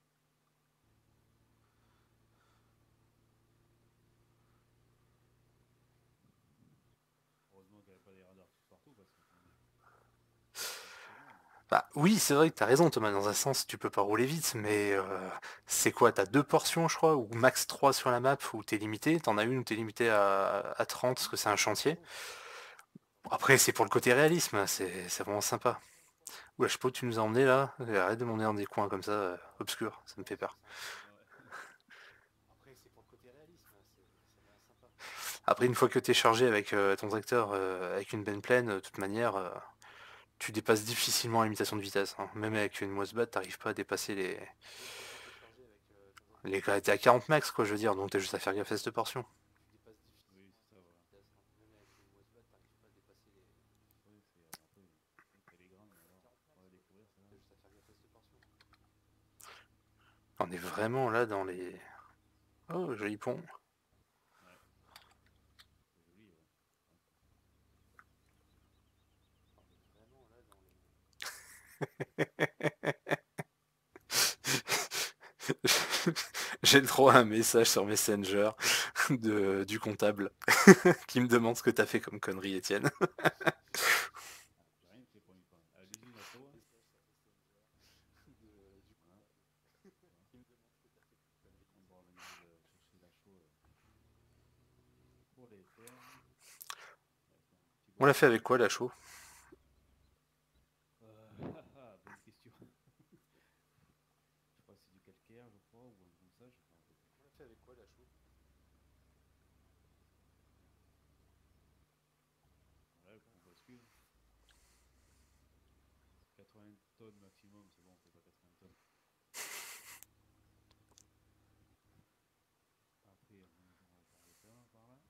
Heureusement qu'il n'y a pas des radars partout parce que sinon, c'est passionnant. Mais...
Bah oui, c'est vrai que t'as raison Thomas, dans un sens tu peux pas rouler vite, mais c'est quoi, t'as deux portions je crois, ou max 3 sur la map où t'es limité, t'en as une où t'es limité à 30 parce que c'est un chantier. Bon, après c'est pour le côté réalisme, hein, c'est vraiment sympa. Oula, je sais pas où tu nous as emmené là, arrête de m'emmener dans des coins comme ça, obscurs, ça me fait peur.
Ouais.
Après une fois que t'es chargé avec ton tracteur, avec une benne pleine, de toute manière, tu dépasses difficilement la limitation de vitesse, hein. Même avec une Mosbat, t'arrives pas à dépasser t'es à 40 max quoi je veux dire, donc t'as juste à faire gaffe à cette portion.
Oui, c'est ça, voilà. Oui, c'est après, c'est qu'elle est grande, alors on va découvrir ça.
On est vraiment là dans les... Oh, joli pont.
Ouais, c'est joli, ouais.
J'ai le droit à un message sur Messenger du comptable qui me demande ce que t'as fait comme connerie, Étienne.
J'ai rien fait pour une fois. À l'usine à chaud, hein. Voilà, voilà. On va revenir chercher la chaux pour les faire. Avec un petit
On l'a fait
barbecue.
avec quoi, la chaux?
Bonne question. Je crois que c'est du calcaire, je crois, ou un truc comme ça, je me rappelle plus.
On l'a fait avec quoi, la chaux?
Voilà, on bascule. 80 tonnes maximum, c'est bon, on fait pas 80 tonnes. Après, on va par là, par là.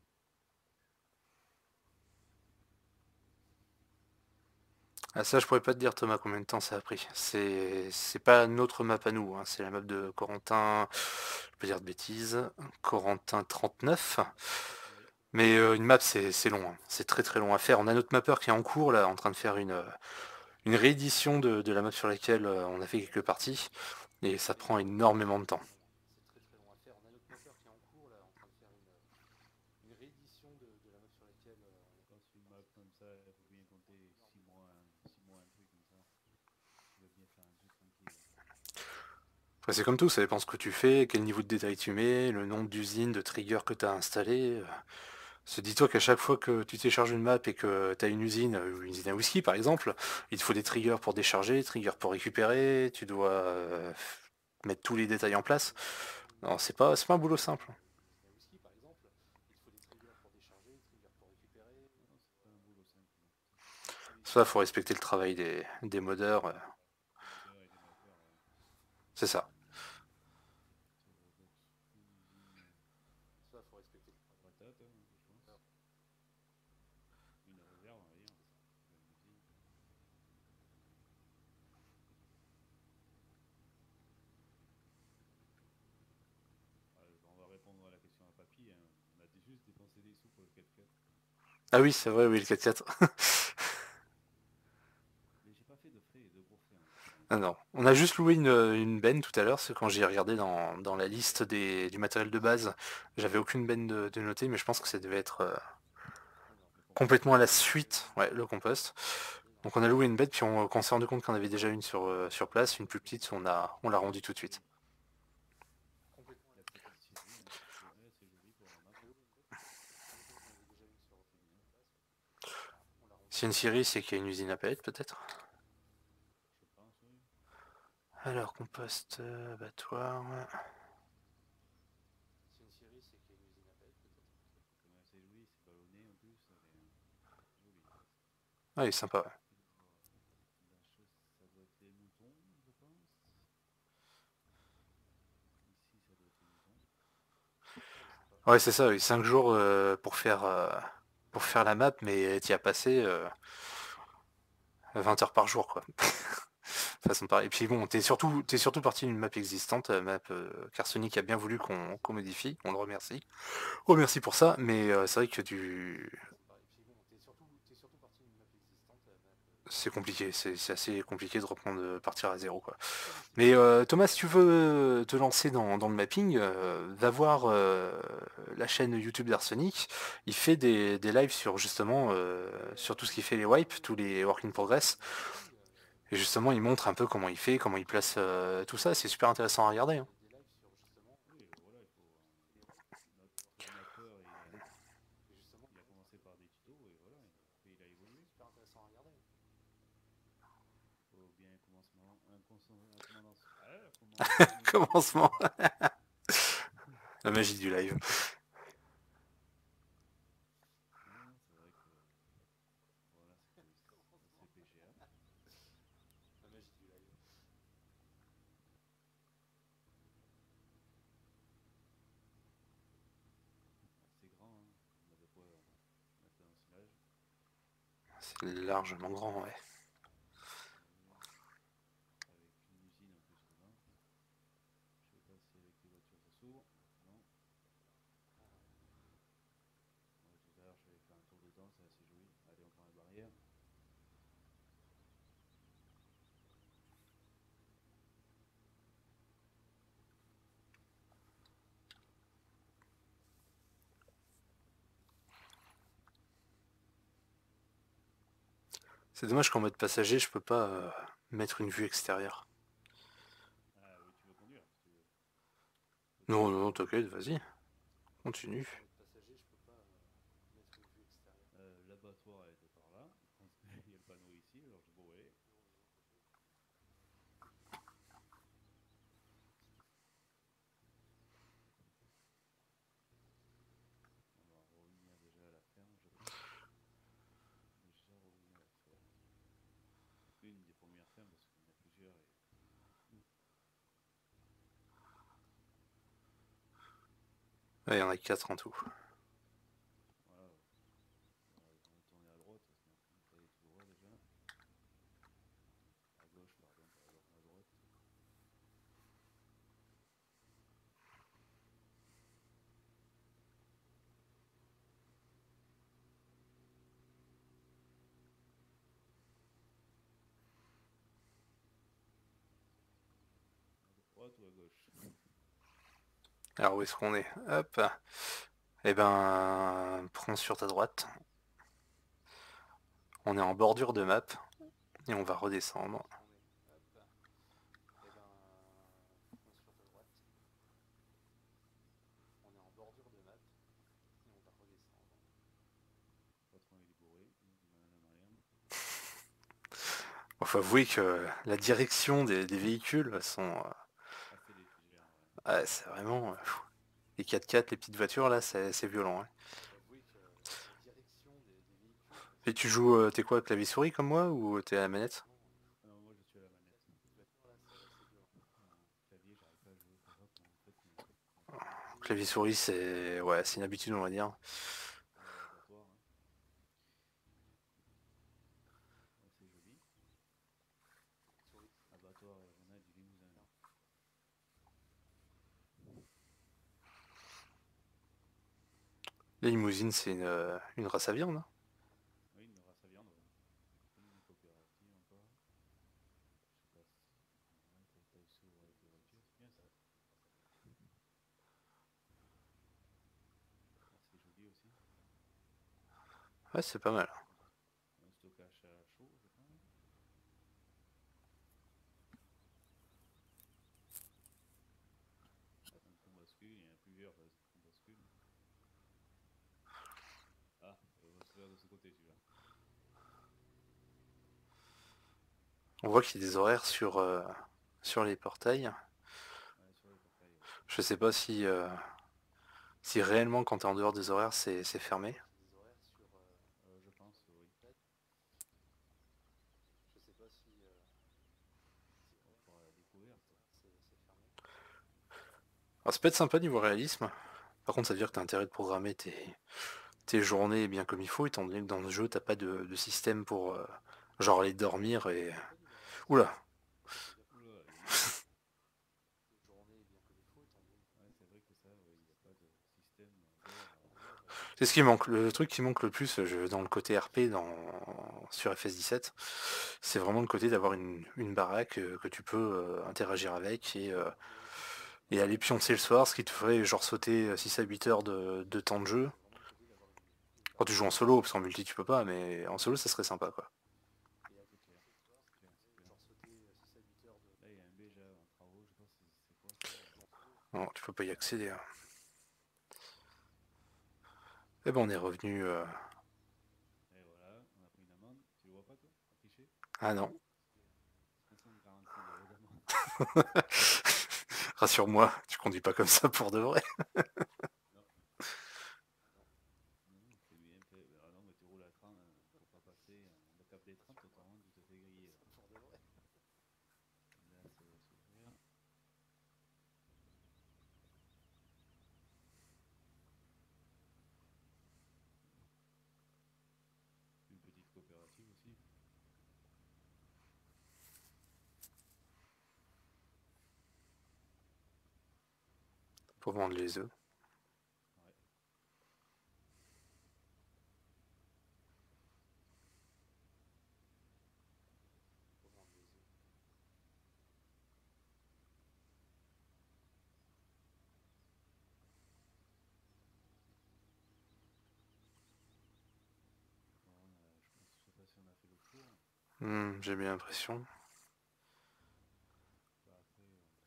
Ah ça, je pourrais pas te dire, Thomas, combien de temps ça a pris. C'est pas notre map à nous, hein, c'est la map de Corentin, je peux dire de bêtises, Corentin 39. Mais une map, c'est long, hein. C'est très très long à faire. On a notre mapper qui est en cours, là, en train de faire une réédition de la map sur laquelle on a fait quelques parties, et ça prend énormément de temps. C'est très très long à faire. On a notre mapper qui est en cours, là, en train de faire une réédition de la map sur laquelle
Quand c'est une map comme ça, il faut bien compter 6 mois, 6 mois, un truc comme ça. Tu vas bien faire un truc tranquille.
Après, c'est comme tout, ça dépend ce que tu fais, quel niveau de détail tu mets, le nombre d'usines, de triggers que tu as installé. Dis-toi qu'à chaque fois que tu télécharges une map et que tu as une usine à whisky par exemple, il te faut des triggers pour décharger, triggers pour récupérer, tu dois mettre tous les détails en place. Non, c'est pas un boulot simple.
Non, c'est pas un boulot simple, non.
Ça, faut respecter le travail des modeurs,
Des modeurs et des mappers, ouais.
c'est ça.
Heterodox, une usine patate, hein, je pense. Une réserve, on va dire. C'est pas une usine. On va répondre à la question à papy, hein. On a juste dépensé des sous pour le 4x4.
Ah oui, c'est vrai, oui, le 4x4.
Mais j'ai pas fait de frais, de gros frais, hein.
Ah non. On a juste loué une benne tout à l'heure, c'est quand j'ai regardé dans la liste du matériel de base. J'avais aucune benne de noter, mais je pense que ça devait être
Le compost,
complètement à la suite, ouais, le compost. Donc on a loué une benne, puis quand on s'est rendu compte qu'on avait déjà une sur place, une plus petite, on l'a rendue tout de suite.
la petite série, hein. C'est joli pour la map, hein. C'est bien.
Si une Syrie, c'est qu'il y a une usine à palettes peut-être.
Je pense, oui.
Alors, compost, abattoir. Ouais.
C'est quand même assez joli, c'est ballonné en plus. C'est joli.
Ah, il est sympa, ouais.
La chose, ça doit être les moutons, je pense. Ici, ça doit être les moutons.
Ouais, c'est ça, oui, 5 jours pour faire la map, mais t'y as passé 20 heures par jour, quoi. Façon de parler. Et puis bon, t'es surtout parti d'une map existante, map qu'Arsenic a bien voulu qu'on modifie, on le remercie. On le remercie pour ça, mais c'est vrai que c'est compliqué, c'est assez compliqué de reprendre, de partir à zéro, quoi. Mais Thomas, si tu veux te lancer dans le mapping, va voir la chaîne YouTube d'Arsenic. Il fait des lives sur justement sur tout ce qui fait les wipes, tous les work in progress. Et justement, il montre un peu comment il fait, comment il place tout ça. C'est super intéressant à regarder, hein.
Oui, voilà, il faut. Notre formateur, il a commencé par des tutos et voilà, après il a évolué. Il faut bien un commencement
Commencement, la magie du live.
Non, c'est vrai que voilà, c'est PGA. C'est grand, hein. On a de quoi mettre un silage.
C'est largement grand, ouais.
Avec une usine en plus dedans. Je sais pas si avec les voitures ça s'ouvre. Non. Ouais, tout à l'heure je vais faire un tour dedans, c'est assez joli. Allez, on prend la barrière.
C'est dommage qu'en mode passager, je peux pas mettre une vue extérieure.
Ah oui, tu veux conduire si tu veux.
Non, non, t'inquiète, vas-y, continue.
L'abattoir était par là. Il y a le panneau ici, alors je dis bon, ouais. On va revenir déjà à la ferme, je pense. Déjà revenir à la ferme. Une des premières fermes, parce qu'il y en a plusieurs.
Ouais, il y en a 4 en tout.
Voilà, on va tourner à droite, parce qu'on peut aller tout droit déjà. À gauche, pardon, pas à droite. À droite ou à gauche?
Alors où est-ce qu'on est? Hop. Eh ben, prends sur ta droite. On est en bordure de map et on va redescendre.
Pas trop envie de bourrer, dit Madame Marianne.
Bon, faut avouer que la direction des véhicules sont...
Assez légère, ouais.
ouais, c'est vraiment... les 4x4, les petites voitures là, c'est violent. Hein. Et tu joues, t'es quoi, clavier souris comme moi ou t'es à la manette?
Ah non, moi je suis à la manette. Clavier, j'arrive pas à jouer, je sais pas comment vous faites, mais j'arrive pas.
Clavier souris, c'est... ouais, c'est une habitude on va dire.
On va à l'abattoir, hein. Ouais, c'est joli. Abattoir, on a du limousin.
Les limousines, c'est une race à viande. Hein.
Oui, une race à viande, ouais. Une coopérative encore. Je sais pas si. Ouais, portail s'ouvre avec les voitures, c'est bien ça. Assez joli aussi.
Ouais, c'est pas mal.
Un stockage à chaud, je pense. Un pont bascule, il y en a plusieurs ponts bascule. Ah, on va se faire de ce côté celui-là.
On voit qu'il y a des horaires sur les portails.
Ouais, sur les portails, ouais.
Je sais pas si réellement quand t'es en dehors des horaires c'est fermé.
Je pense, oui. On fera la découverte.
Alors ça peut être sympa niveau réalisme. Par contre ça veut dire que t'as intérêt de programmer tes journées bien comme il faut, étant donné que dans le jeu t'as pas de système pour genre aller dormir et... Oula.
Oula, ouais, c'est vrai que ça, ouais, il n'y a pas de système d'heure.
C'est ce qui manque. Le truc qui manque le plus dans le côté RP sur FS17, c'est vraiment le côté d'avoir une baraque que tu peux interagir avec et aller pioncer le soir, ce qui te ferait genre sauter 6 à 8 heures de temps de jeu. Quand tu joues en solo, parce qu'en multi tu peux pas, mais en solo ça serait sympa quoi.
C'est clair. C'est clair, c'est clair. Là, il y a un Béja en travaux, je sais pas si c'est quoi ça.
Non, tu peux pas y accéder. Hein. Et ben on est revenu...
Et voilà, on a pris une amende. Tu le vois pas toi? Affiché?
Ah non.
545 € d'amende.
Rassure-moi, tu conduis pas comme ça pour de vrai.
Non. Non, non, c'est bien fait. Ah non, mais tu roules à 30 pour pas passer le cap des 30, autrement tu te fais griller. Là, là ça va s'ouvrir. Une petite coopérative aussi.
Pour vendre les œufs.
Ouais. Bon, je pense, je sais pas si on a fait le tour.
J'ai bien l'impression.
Bah, après,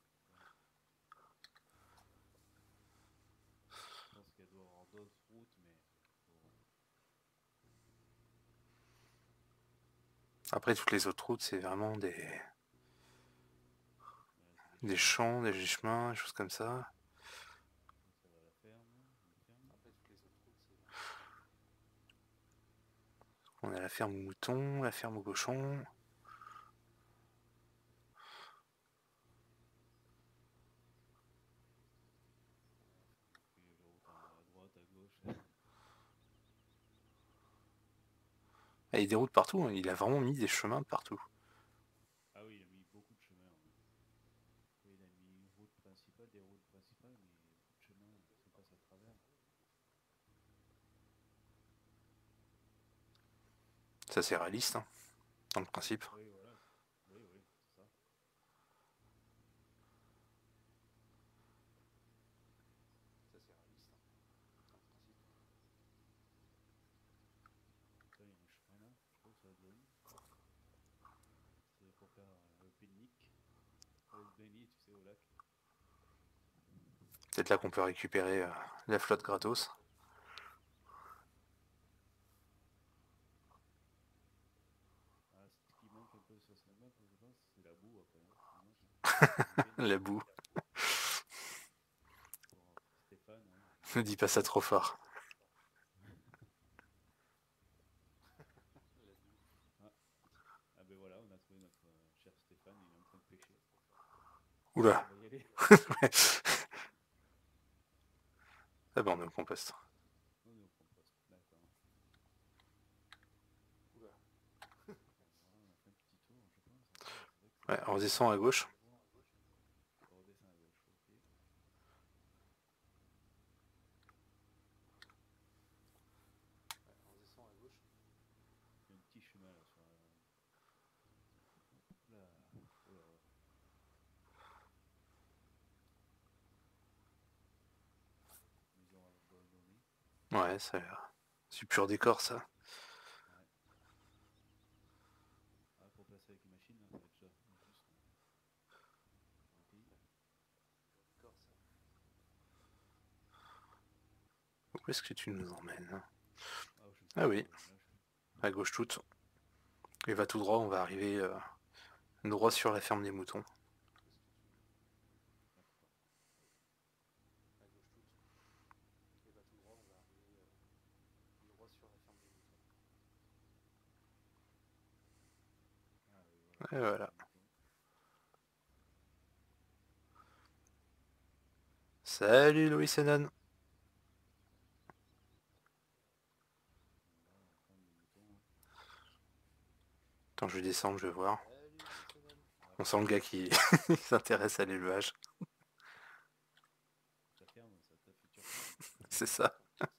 je pense qu'elle doit avoir d'autres routes, mais bon,
Après, toutes les autres routes, c'est vraiment
c'est
des
des chemins.
champs, des chemins, des choses comme ça.
Là, ça va à la ferme, une ferme.
On a la ferme aux moutons, la ferme aux cochons.
Puis les routes à droite, à gauche.
Ah, il y a des routes partout, hein. Il a vraiment mis des chemins partout.
Ah oui, il a mis beaucoup de chemins, ouais. Après, il a mis une route principale, des routes principales, mais beaucoup de chemins qui passent à travers.
Ça, c'est réaliste, hein, dans le principe.
Oui, voilà. Oui, oui, c'est ça. Ça, il y a un chemin là, je trouve, sur la zone. C'est pour faire le pique-nique. Aller se baigner, tu sais, au lac.
Peut-être là qu'on peut récupérer la flotte gratos.
Ah, ce qui manque un peu sur cette map, je pense, c'est la boue après. Hein. C'est dommage. Il manquait une
La
boue
boue.
pour Stéphane. Hein.
Ne dis pas ça trop fort.
Ah. Ah ben voilà, on a trouvé notre cher Stéphane, il est en train de pêcher.
Oula.
On va y aller.
Ah ben on est au compost.
On est au compost, d'accord. Voilà, on a fait un petit tour, je pense. Après, c'est vrai que
Ouais, on
c'est
redescend à gauche.
on redescend à gauche, ok. Il y a un petit chemin là sur la... Là, oh là, là. Maison abandonnée.
Ouais, ça a l'air. C'est pur décor, ça.
Ouais. Ah, pour passer avec les machines, là, ça va être déjà juste. Rempli.
Où est-ce que tu nous emmènes, hein?
Ah, je ne sais
Ah
pas,
oui,
là,
à gauche toute. Et va tout droit, on va arriver droit sur la ferme des moutons.
d'accord. Ah oui, voilà,
Et
la ferme
voilà.
des moutons.
Salut Louis Senon.
Voilà, la ferme des moutons. Hein.
Attends, je vais descendre, je vais voir.
Ouais,
On sent le gars qui s'intéresse à l'élevage.
ta ferme, ça, ta future ferme.
C'est ça.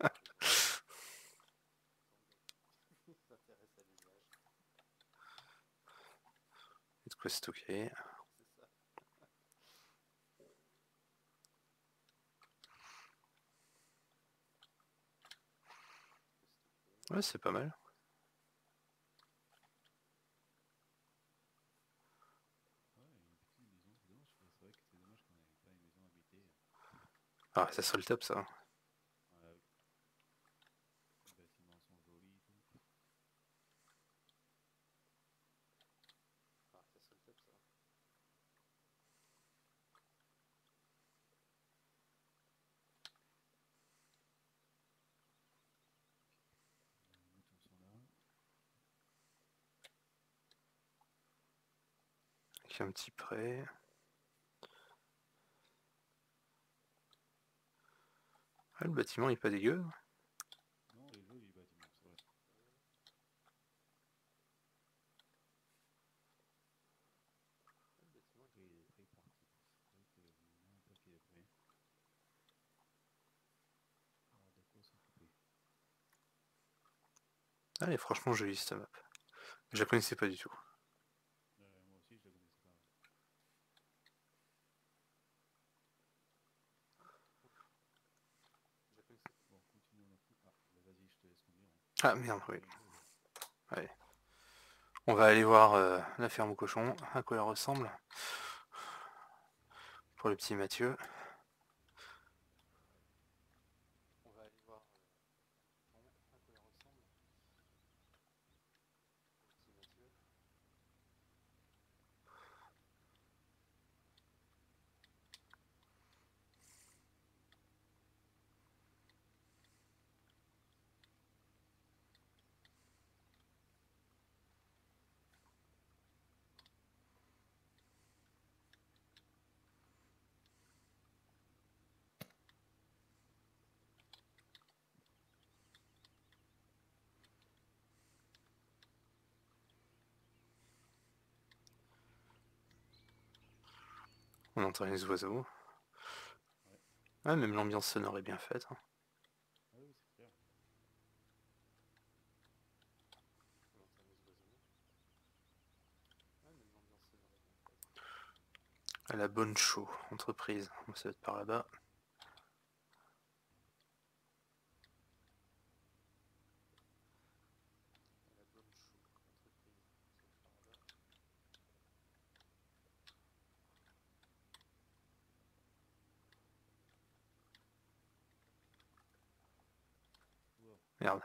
Et de quoi stocker. Ouais, c'est pas mal.
Ouais, une petite maison, c'est dommage. C'est vrai que c'est dommage qu'on n'ait pas une maison habitée.
Ah, ça serait le top, ça.
Ah oui, les bâtiments sont jolis et tout. Les moutons sont là.
Avec un petit prêt. Ah, le bâtiment il est pas dégueu.
Non, il est joli le bâtiment, c'est vrai. Après, il est très parti. C'est vrai qu'il y en a un paquet de près. Alors, de quoi s'occuper?
Ah, elle est franchement jolie cette map. Je la connaissais pas du tout.
Moi aussi, je la connaissais pas. Bon, continuons la coupe. Ah, bah vas-y, je te laisse conduire. Hein.
Ah merde,
On
oui.
fait un tour.
Allez. On va aller voir la ferme aux cochons, à quoi elle ressemble. Pour le petit Mathieu. On va aller voir à quoi elle ressemble. Pour le petit Mathieu. On entend les oiseaux.
Ouais.
Ah, même l'ambiance sonore est bien faite. Hein.
Ah oui, c'est clair.
On entend les oiseaux. Ah, même l'ambiance sonore est bien faite. À la bonne show, entreprise. Ça va être par là-bas. À la bonne show, entreprise. Ça va être par là-bas.
Wow.
Merde.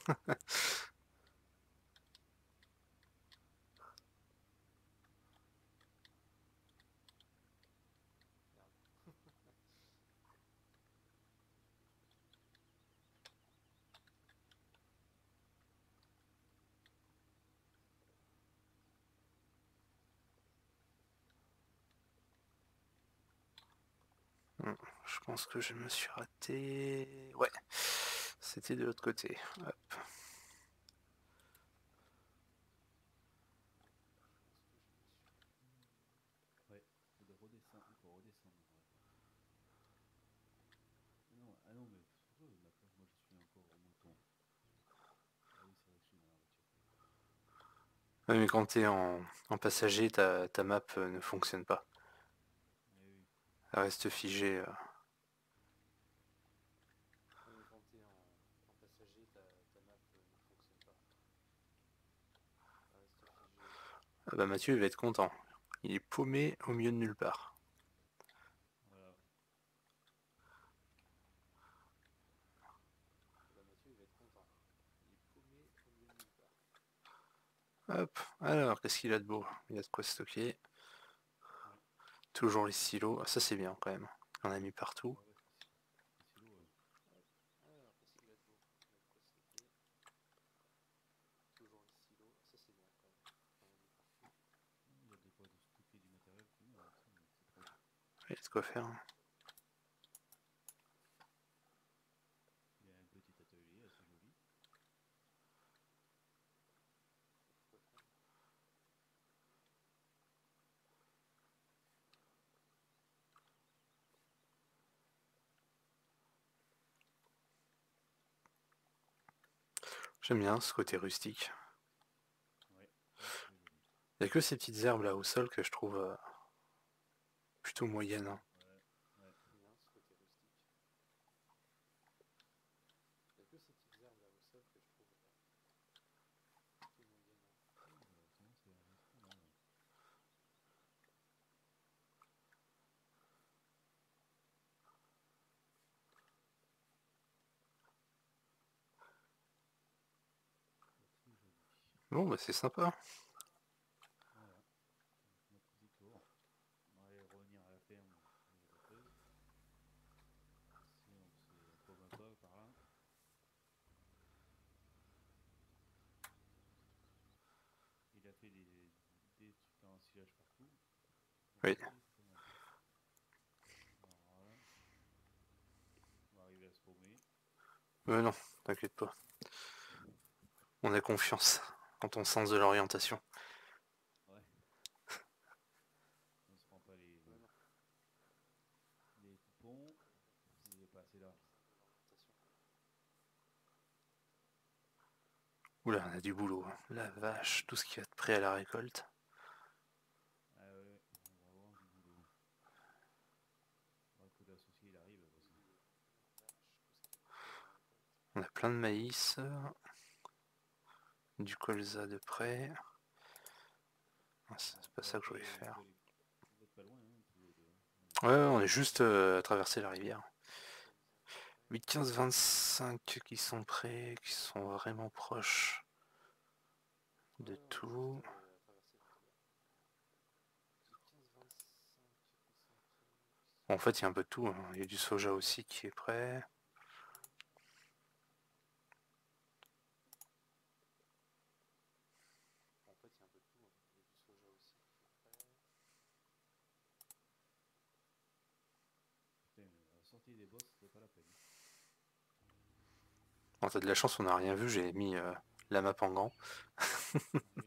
Je pense que je me suis raté. Ouais. C'était de l'autre côté. Hop.
Ouais, faut de redescendre, encore redescendre. Ouais. Ah non, mais oh, d'accord, moi je suis encore au mouton. Ah oui, c'est vrai que je suis dans la voiture.
Ouais, mais quand t'es en passager, ta map ne fonctionne pas.
Eh oui.
Elle reste figée. Ouais, mais quand t'es en passager, ta map ne fonctionne pas. Elle reste figée. Ah bah Mathieu il va être content. Il est paumé au milieu de nulle part.
Voilà.
Ah bah Mathieu il va être content. Il est paumé au milieu de nulle part. Hop, alors qu'est-ce qu'il a de beau? Il a de quoi stocker.
Ouais.
Toujours les silos. Ah, ça c'est bien quand même. On a mis partout.
Ah ouais, les silos, ouais.
Hop, alors qu'est-ce qu'il a de beau? Il a de quoi stocker. Toujours les silos. Ah, ça c'est bien quand même. On a mis partout.
Il y a de quoi de stocker du matériel fini, ouais, c'est trop bien.
Il y a de quoi faire.
Il y a un petit atelier assez joli.
J'aime bien ce côté rustique.
Ouais, ça c'est très joli.
Il n'y a que ces petites herbes là au sol que je trouve plutôt moyennes. Hein.
Ouais, ouais.
J'aime bien ce côté rustique. Il n'y a que ces petites herbes là au sol que je trouve plutôt moyennes. Hein.
Oui, bah, sinon c'est pas mal. Ouais. C'est très joli.
Bon bah c'est sympa.
Voilà, donc notre petit tour. On va aller revenir à la ferme de la batteuse. Si on se paume un peu par là. Il a fait des trucs en silage partout. Donc
Oui.
c'est pas mal. Alors voilà. On va arriver à se paumer.
Non, t'inquiète pas. On a confiance en ton sens de l'orientation.
Ouais. On se prend pas les coupons. Il est pas assez large.
Oula, on a du boulot. Hein. La vache, tout ce qui va être prêt à la récolte.
Ah ouais, on va avoir du boulot. Que l'associé il arrive parce que...
On a plein de maïs. Du colza de près. C'est pas ça que je voulais faire.
Vous êtes pas loin, hein, tous les deux.
Ouais, on est juste à traverser la rivière. 8, 15, 25 qui sont prêts, qui sont vraiment proches de tout. En fait, il y a un peu de tout, hein. Il y a du soja aussi qui est prêt.
Putain, la sortie des boss, c'était pas la peine.
Bon, t'as de la chance, on n'a rien vu, j'ai mis la map en grand.
Oui.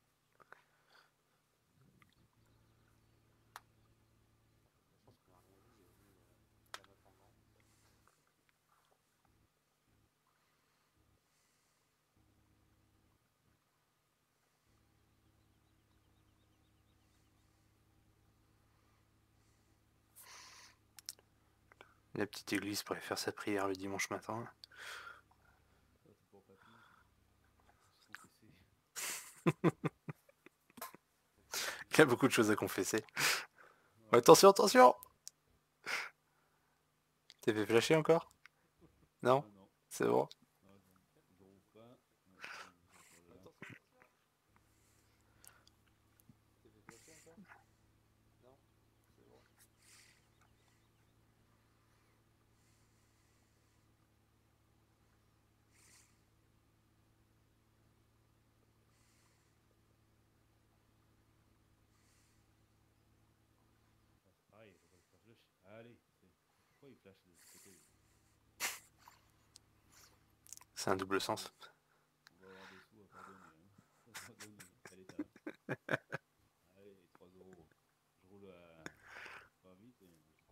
La petite église pour aller faire sa prière le dimanche matin.
Ça, c'est pour papy. Faut se confesser.
Il y a beaucoup de choses à confesser.
Ouais.
Attention, attention! T'es fait flasher encore? Non?
Non, non.
C'est bon?
Non, je rouvre pas. Non, c'est bon, je parle là. Ah, c'est pareil, faut pas que je flash. Allez, pourquoi il flash de ce côté?
C'est un double sens.
On va avoir des sous à pardonner, hein. Pardonner, allez, t'as. Allez, 3 euros. Je roule pas vite.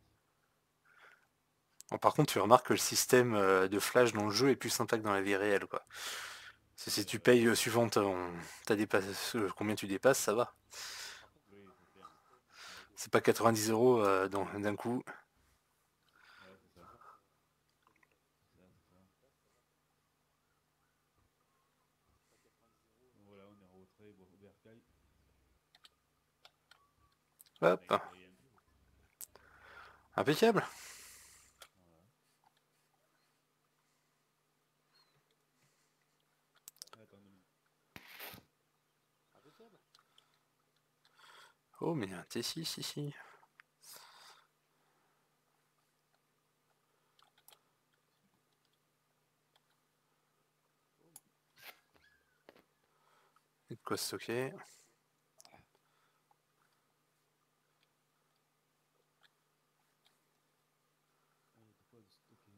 Bon, par contre, tu remarques que le système de flash dans le jeu est plus sympa que dans la vie réelle, quoi. Si tu
Ouais.
payes suivant t'as dépassé, combien tu dépasses, ça va.
Oui, c'est clair.
C'est pas 90 euros d'un coup.
Ouais, c'est ça. C'est ça, c'est ça. Donc voilà, on est en retrait, Bercail.
Hop,
Avec un peu.
impeccable.
Voilà. Attends 2 minutes.
Oh, mais il y a un T6 ici. Et de quoi stocker.
Ah, il y a de quoi de stocker.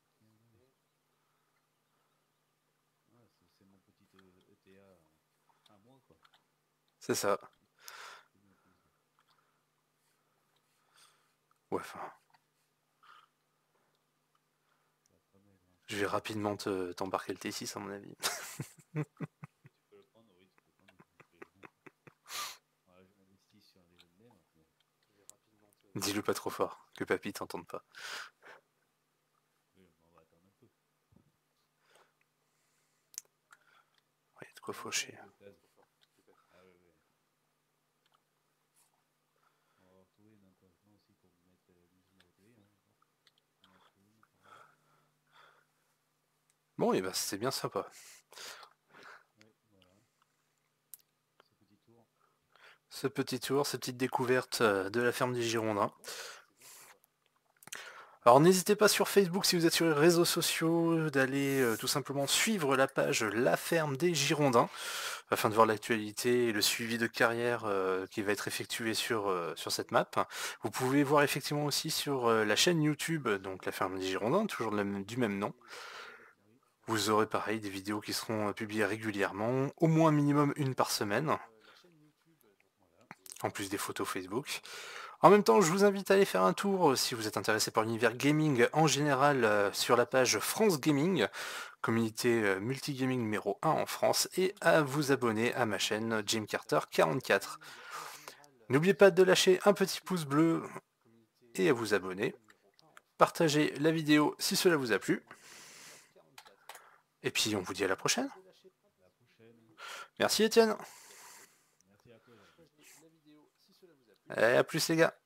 Ah, c'est mon petit ETA à moi, quoi.
C'est ça.
C'est bien fait, ça.
Ouais, enfin,
Ça va pas mettre
je vais
grand-chose.
rapidement t'embarquer le T6 à mon avis.
Tu peux le prendre, oui, tu peux le prendre. Voilà, je m'investis sur un légendaire. Mais...
Dis-le pas trop fort, que papy t'entende pas.
Oui, on va attendre un peu.
Ouais, de quoi
Ah, il
faucher.
faut 2 cases. Ah ouais, ouais. On va retrouver un emplacement aussi pour mettre l'usine à télé. Hein, on a trouvé une, apparemment.
Bon, et ben c'est bien sympa.
Oui, voilà. Ce petit tour.
Ce petit tour, cette petite découverte de la ferme des Girondins. Alors n'hésitez pas sur Facebook si vous êtes sur les réseaux sociaux d'aller tout simplement suivre la page La Ferme des Girondins afin de voir l'actualité et le suivi de carrière qui va être effectué sur cette map. Vous pouvez voir effectivement aussi sur la chaîne YouTube, donc La Ferme des Girondins, toujours du même nom.
Oui.
Vous aurez pareil des vidéos qui seront publiées régulièrement, au moins minimum une par semaine,
Voilà.
en plus des photos Facebook. En même temps, je vous invite à aller faire un tour, si vous êtes intéressé par l'univers gaming en général, sur la page France Gaming, communauté multigaming numéro 1 en France, et à vous abonner à ma chaîne Jim Carter 44. N'oubliez pas de lâcher un petit pouce bleu et à vous abonner. Partagez la vidéo si cela vous a plu. Et puis on vous dit à la prochaine.
À la prochaine.
Merci Étienne.
Merci à toi, Jean.
Et à plus les gars.